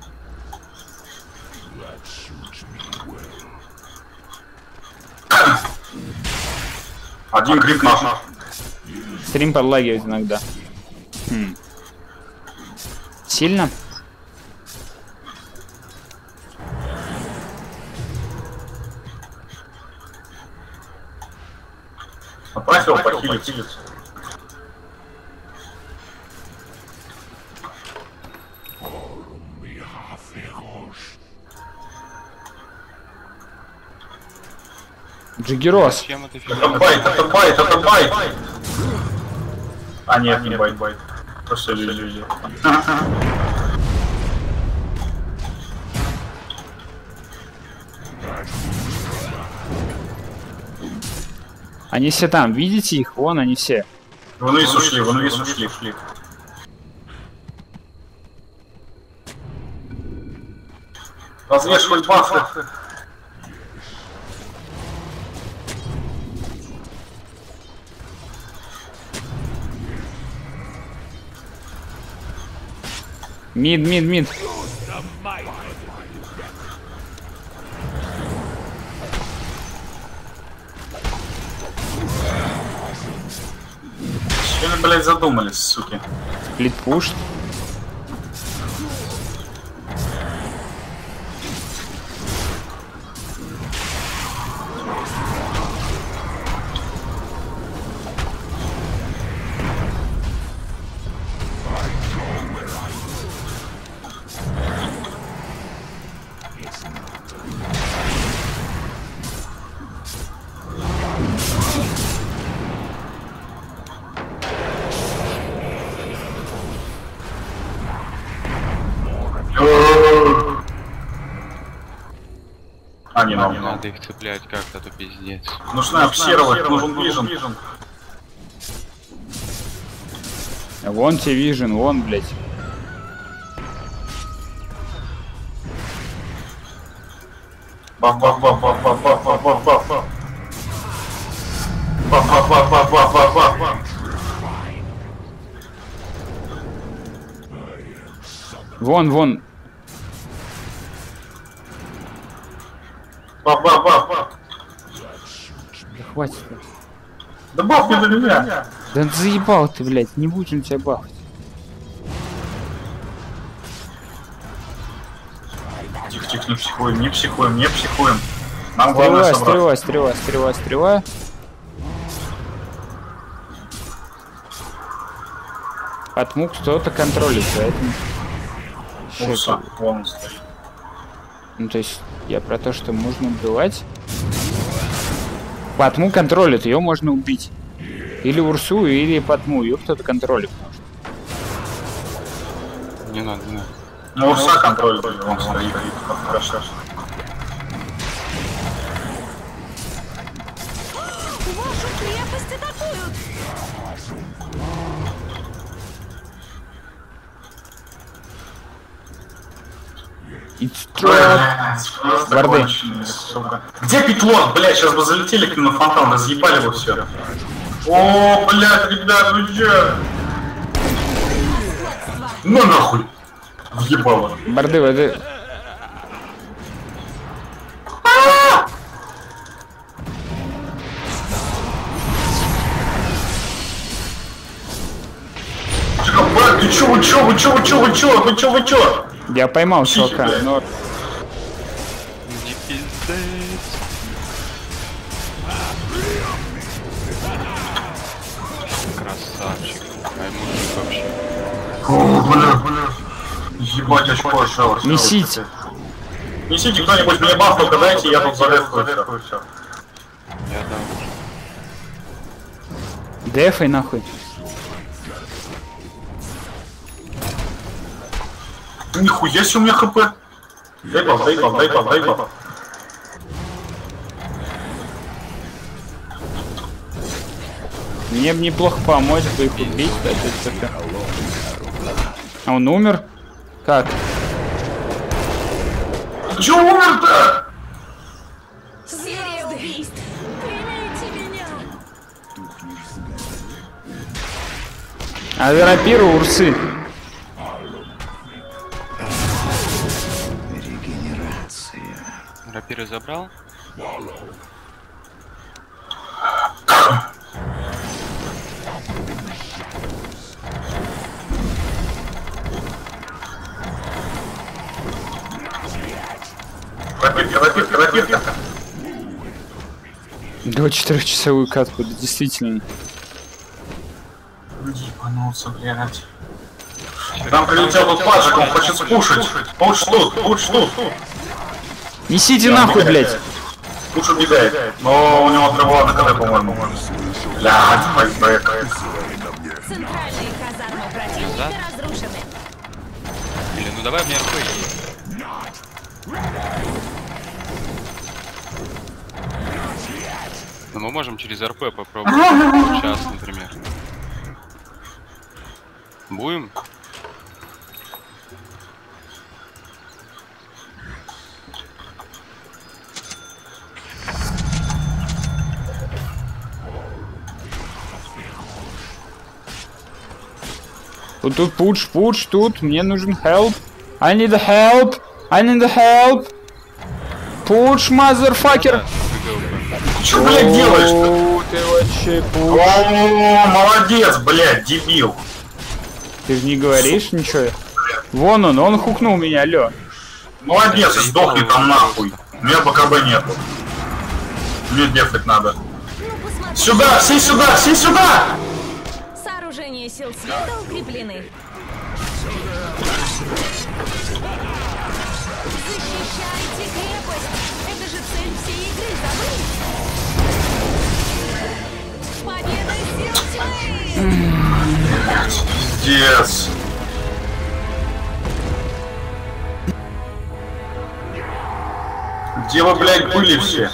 Один крип наш. Стрим подлагивает иногда. Хм. Сильно? Отправь его похилить. Джиггерос. Чем это Это фигня? байт, это байт, это байт. А нет, не байт, байт. Просто иллюзия. Они все там, видите их? Вон они все. Вон вниз ушли, вон вниз ушли. Развешивать бафы. Мид, мид, мид. Чё они, блядь, задумались, суки? Сплит пуш. А, не надо. Надо их цеплять как-то, то пиздец. Нужно обсервать, нужен вижен. Вон тебе вижен, вон, блядь. Баф-баф-баф-баф-баф-баф-баф-баф-баф. Баф-баф-баф-баф-баф-баф. Вон, вон. Баф-баф-баф-баф. Да хватит. Да баф не за меня. Да ты заебал ты, блядь, не будем тебя бафать. Тихо-тихо, не психуем, не психуем, не психуем. Нам главное Стрела, собрать. стрела, стрела, стрела, стрела. Отмук кто-то контролит, поэтому... Урса, вон он стоит. Ну, то есть, я про то, что можно убивать. Патму контролит, ее можно убить. Или Урсу, или Патму, ее кто-то контролит. Не надо, не надо. Ну, Урса контролит, он стоит. Хорошо. Вашу крепость атакуют! It's trap. Варды. Где Петлон? Блядь, сейчас бы залетели к нему на фонтан, разъебали бы все. О, блядь, ребят, вы че? Ну нахуй. Въебало. Барды, воды. Ты чё, вы чё, вы чё, вы чё, вы чё, вы чё, вы чё? Я поймал чувака, но... Не пиздец. Красавчик. Ай, мужик вообще. О, бля, бля. Ебать, очко осталось. Несите. Несите кто-нибудь мне баф, только дайте, я тут зарезкую всё. Я дам. Дефай нахуй. Нихуя себе у меня хп. Дай баф, дай баф, дай баф, дай баф. Мне бы неплохо помочь бы их убить, кстати. А он умер? Как? Чё умер-то? Серия убийств! Примите меня! А рапира Урсы. Рапиры забрал? Рапирка, рапирка, рапирка. До четырехчасовую катку, да действительно. Ебанулся, блядь. Там прилетел тут паджик, он хочет спушить. Пуш тут, пуш тут. Несите нахуй, блядь. Пуш убегает. Но у него трава на КД, по-моему. Блядь, файтбэк. Центральные казармы противника разрушены. Или ну давай мне РП. Но мы можем через РП попробовать. Сейчас, например. Будем? Вот тут пуш, пуш, тут мне нужен help. I need help. I need help. Пуш, motherfucker. Чё, блядь, делаешь-то? О, ты вообще пуш. О, молодец, блядь, дебил. Ты же не говоришь ничего. Вон он, он хукнул меня, алё. Молодец, сдохни там нахуй. У меня БКБ нету. Мне дефать надо. Ну, посмотри. Сюда, все сюда, все сюда! Сооружения сил света укреплены. Защищайте крепость! Это же цель всей игры, забыли? Победа сил тьмы! Пиздец. Где вы, блядь, были все?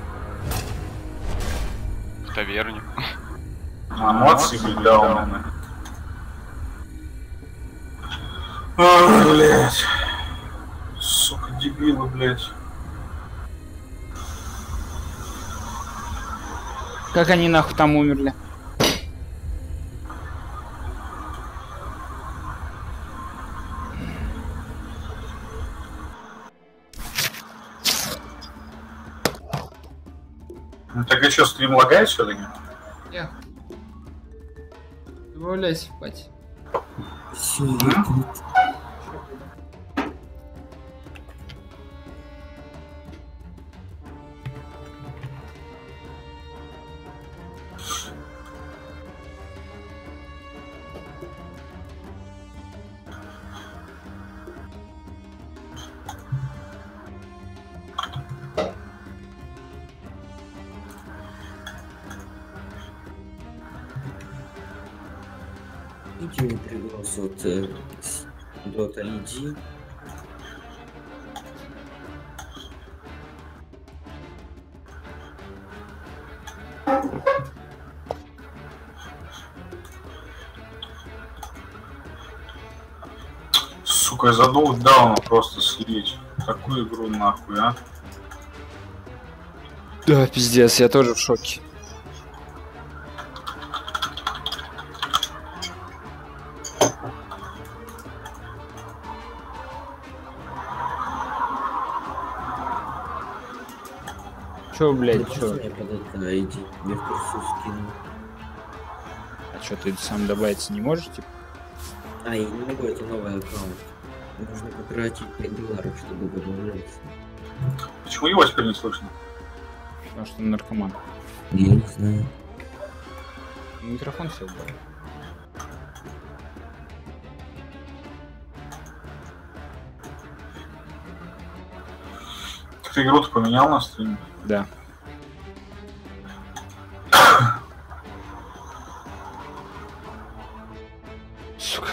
В таверне. А, молодцы, блядь, дауны. Ах, блядь. Сука, дебилы, блядь. Как они нахуй там умерли? Ну так и что, стрим лагает все-таки? Я. Добавляйся спать. Все, я тут. Иди мне привез от э, Dota ай ди. Сука, я задул дауна просто слить. Такую игру нахуй, а? Да, пиздец, я тоже в шоке. Чё, блядь, чё? Я под это ай ди, мне в курсу скинул. А чё, ты сам добавиться не можешь, типа? А, я не могу, это новый аккаунт. Нужно потратить пять долларов, чтобы добавляться. Почему его теперь не слышно? Потому что он наркоман. Я не знаю. Микрофон все убрал. Ты игру-то поменял на стриме? Да. Сука.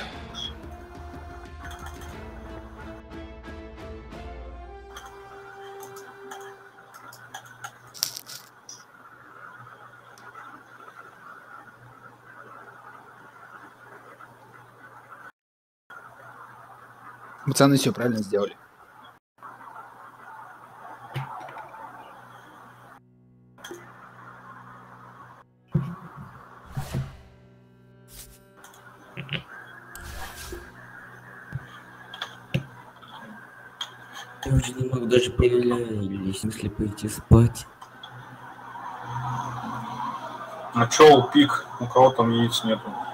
Пацаны все правильно сделали. Я уже не могу даже или в смысле пойти спать. А чё, пик? У кого там яиц нету?